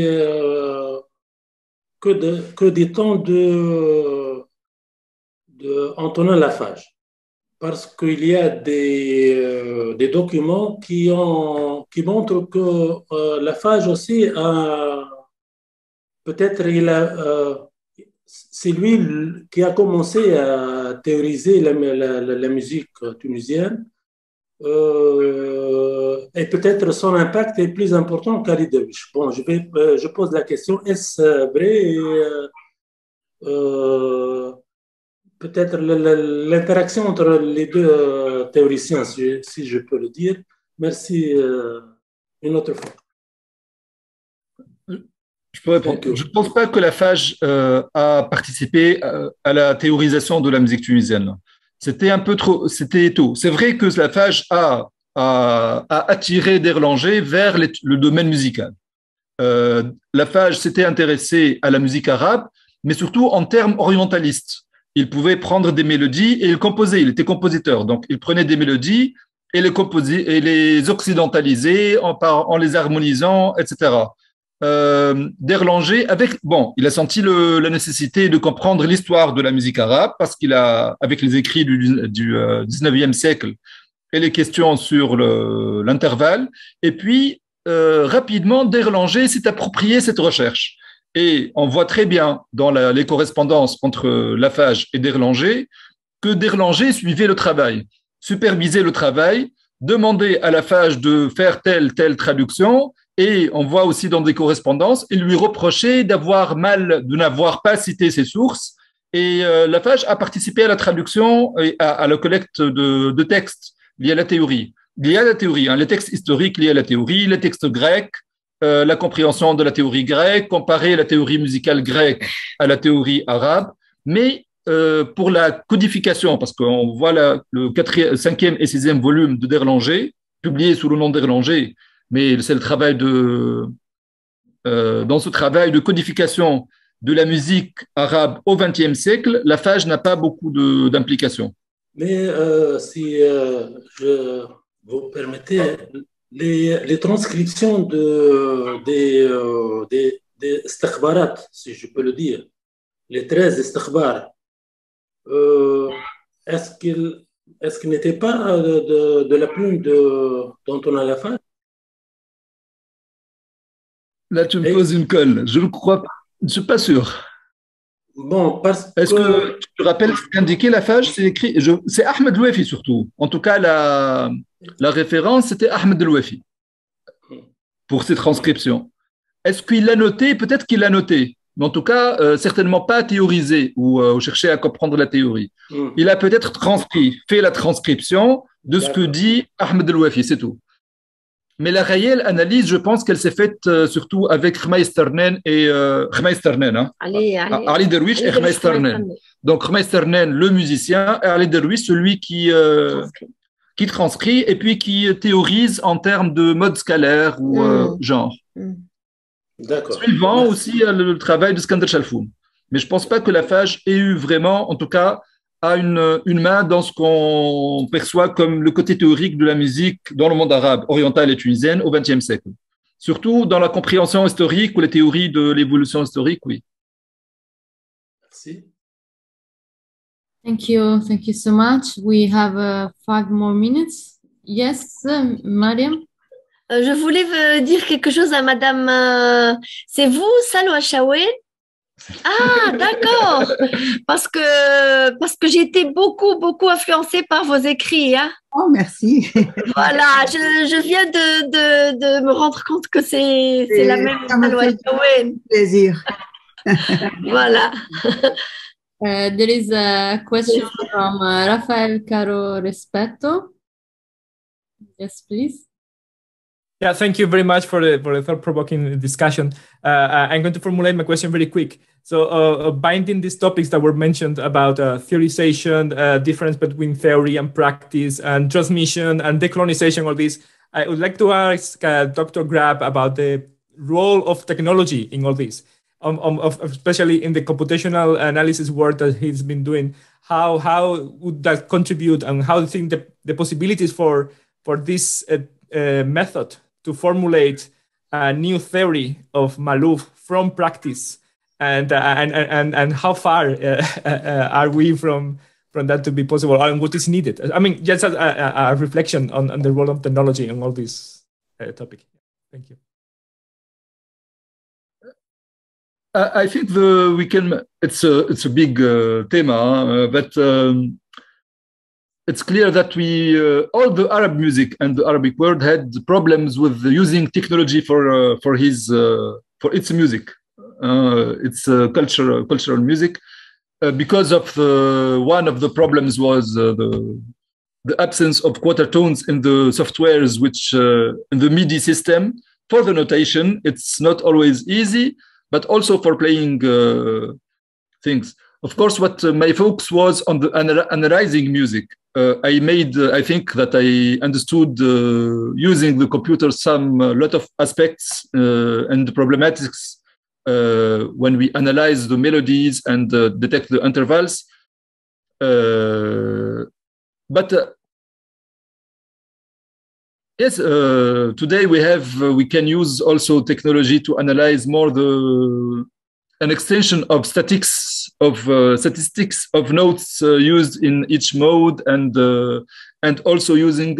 que dit-on de Antonin Lafage? Parce qu'il y a des documents qui montrent que Lafage aussi c'est lui qui a commencé à théoriser la musique tunisienne. Et peut-être son impact est plus important qu'Ali Darwish. Bon, je pose la question, est-ce vrai? Peut-être l'interaction entre les deux théoriciens, si je peux le dire. Merci une autre fois. Je peux répondre. Je ne pense pas que la FAGE a participé à la théorisation de la musique tunisienne. C'était un peu trop, c'était tôt. C'est vrai que la FAGE a attiré Derlanger vers le domaine musical. La FAGE s'était intéressée à la musique arabe, mais surtout en termes orientalistes. Il pouvait prendre des mélodies et il composait. Il était compositeur, donc il prenait des mélodies et les occidentalisait en les harmonisant, etc. Derlanger, il a senti la nécessité de comprendre l'histoire de la musique arabe parce qu'il a, avec les écrits du 19e siècle et les questions sur l'intervalle, et puis rapidement, Derlanger s'est approprié cette recherche. Et on voit très bien dans les correspondances entre Lafage et Derlanger que Derlanger suivait le travail, supervisait le travail, demandait à Lafage de faire telle traduction, et on voit aussi dans des correspondances, il lui reprochait de n'avoir pas cité ses sources, et Lafage a participé à la traduction et à la collecte de textes liés à la théorie. Liés à la théorie, les textes historiques liés à la théorie, les textes grecs, la compréhension de la théorie grecque, comparer la théorie musicale grecque à la théorie arabe, mais pour la codification, parce qu'on voit le 5e et 6e volume de Derlanger, publié sous le nom d'Derlanger, mais c'est le travail dans ce travail de codification de la musique arabe au XXe siècle, la FAGE n'a pas beaucoup d'implication. Mais si je vous permettez, les transcriptions des istikhbarat, si je peux le dire, les 13 istikhbar, est-ce qu'ils n'étaient pas de la plume d'Antonin Lafage? Là, tu me poses une colle. Je ne crois pas. Je ne suis pas sûr. Bon, est-ce que tu te rappelles ce qu'indiquait Lafage? C'est écrit. C'est Ahmed Louefi surtout. En tout cas, la référence, c'était Ahmed Louefi pour ces transcriptions. Est-ce qu'il l'a noté? Peut-être qu'il l'a noté. Mais en tout cas, certainement pas théorisé ou cherché à comprendre la théorie. Il a peut-être fait la transcription de ce que dit Ahmed Louefi, c'est tout. Mais la réelle analyse, je pense qu'elle s'est faite surtout avec Khmaïs Ternen et Ali Derwish et Khmaïs Ternen. Donc Khmaïs Ternen, le musicien, et Ali Derwish, celui qui transcrit et puis qui théorise en termes de mode scalaire ou genre. Suivant aussi le travail de Skander Chalfoun. Mais je ne pense pas que Lafage ait eu vraiment, en tout cas, a une main dans ce qu'on perçoit comme le côté théorique de la musique dans le monde arabe, oriental et tunisien au XXe siècle. Surtout dans la compréhension historique ou les théories de l'évolution historique, oui. Merci. Thank you so much. We have 5 more minutes. Yes, Mariam? Je voulais dire quelque chose à Madame. C'est vous, Salwa Chaouel? Ah, d'accord. Parce que j'ai été beaucoup influencée par vos écrits. Hein. Oh, merci. Voilà, je viens de me rendre compte que c'est la même Salwa Chaouel. Plaisir. Voilà. There is a question from Rafael Caro Respetto. Yes, please. Yeah, thank you very much for the thought-provoking discussion. I'm going to formulate my question very quick. So binding these topics that were mentioned about theorization, difference between theory and practice, and transmission and decolonization, all this, I would like to ask Dr. Grab about the role of technology in all this, especially in the computational analysis work that he's been doing. How would that contribute, and how do you think the possibilities for this method to formulate a new theory of Malouf from practice, and how far are we from that to be possible, and what is needed? I mean, just a reflection on the role of technology on all this topic. Thank you. I think it's a big thema, but it's clear that all the Arab music and the Arabic world had problems with using technology for its music, its cultural music, because of one of the problems was the absence of quarter tones in the softwares, which in the MIDI system for the notation, it's not always easy. but also for playing things. Of course, what my focus was on the analyzing music. I think that I understood using the computer lot of aspects and problematics when we analyze the melodies and detect the intervals. But yes, today we can use also technology to analyze more an extension of statistics of notes used in each mode, and also using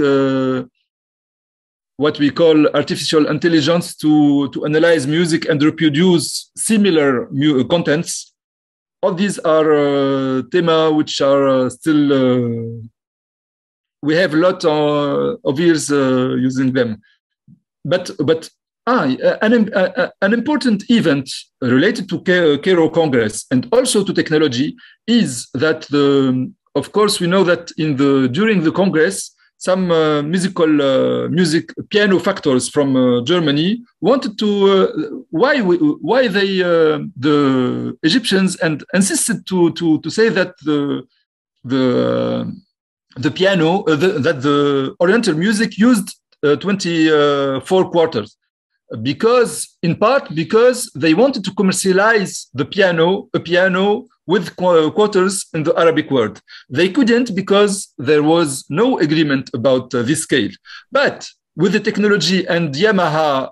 what we call artificial intelligence to analyze music and reproduce similar contents. All these are thema which are still we have a lot of years using them, but an important event related to Cairo Congress and also to technology is that of course we know that during the Congress some music piano factors from Germany wanted to why they the Egyptians and insisted to say that the piano that the Oriental music used 24 quarters, in part because they wanted to commercialize a piano with quarters in the Arabic world. They couldn't because there was no agreement about this scale. But with the technology and Yamaha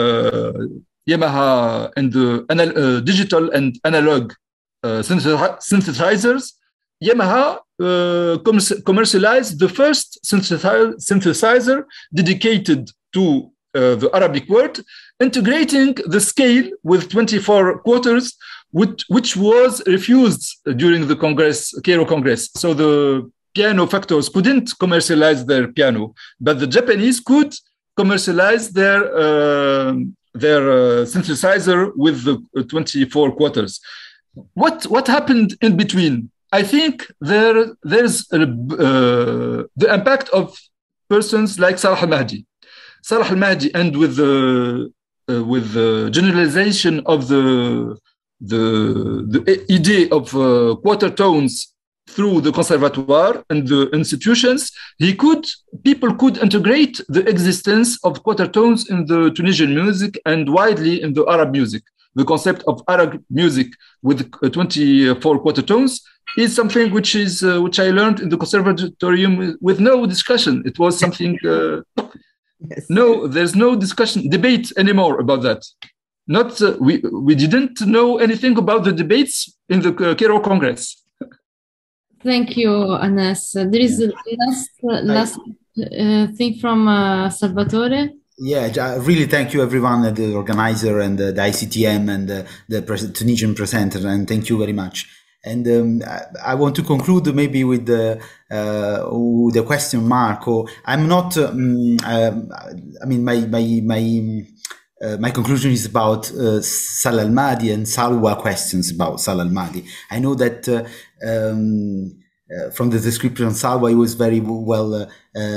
and the digital and analog synthesizers, Yamaha commercialized the first synthesizer dedicated to the Arabic world, integrating the scale with 24 quarters, which was refused during the Cairo Congress. So the piano factors couldn't commercialize their piano, but the Japanese could commercialize their synthesizer with the 24 quarters. What happened in between? I think there's the impact of persons like Salah al-Mahdi. Salah al-Mahdi, and with the generalization of the idea of quarter tones through the conservatoire and the institutions, people could integrate the existence of quarter tones in the Tunisian music and widely in the Arab music. The concept of Arab music with 24 quarter tones is something which I learned in the conservatorium with no discussion. It was something. Yes. No, there's no debate anymore about that. Not we didn't know anything about the debates in the Cairo Congress. Thank you, Anas. There is a last thing from Salvatore. Yeah, really thank you everyone, the organizer and the ICTM and the Tunisian presenter, and thank you very much. And I want to conclude maybe with the question mark. I'm not. I mean, my conclusion is about Salah al-Mahdi and Salwa questions about Salah al-Mahdi. I know that from the description of Salwa, he was very well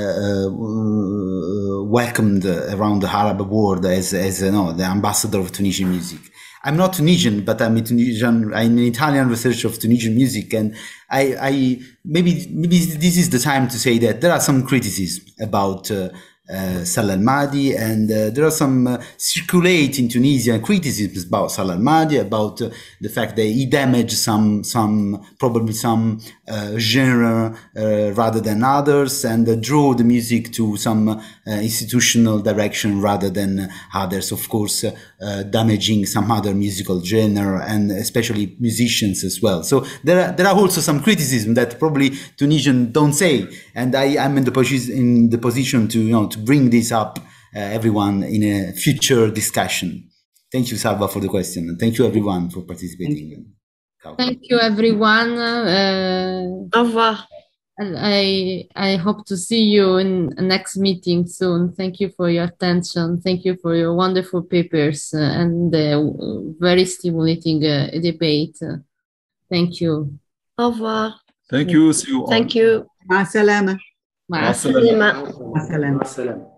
welcomed around the Arab world as the ambassador of Tunisian music. I'm not Tunisian, but I'm an Italian researcher of Tunisian music, and I maybe this is the time to say that there are some criticisms about Salah al-Mahdi, and there are some circulating Tunisian criticisms about Salah al-Mahdi, about the fact that he damaged probably some genre rather than others, and draw the music to some institutional direction rather than others, of course damaging some other musical genre and especially musicians as well. So there are also some criticism that probably Tunisians don't say, and I'm in the position to bring this up everyone in a future discussion. Thank you, Salva, for the question, and thank you everyone for participating. Thank you everyone. Au revoir. I hope to see you in the next meeting soon. Thank you for your attention. Thank you for your wonderful papers and very stimulating debate. Thank you. Au revoir. Thank you. See you all. Thank you. Ma salama. Bye. Salama. Ma salama. Salam.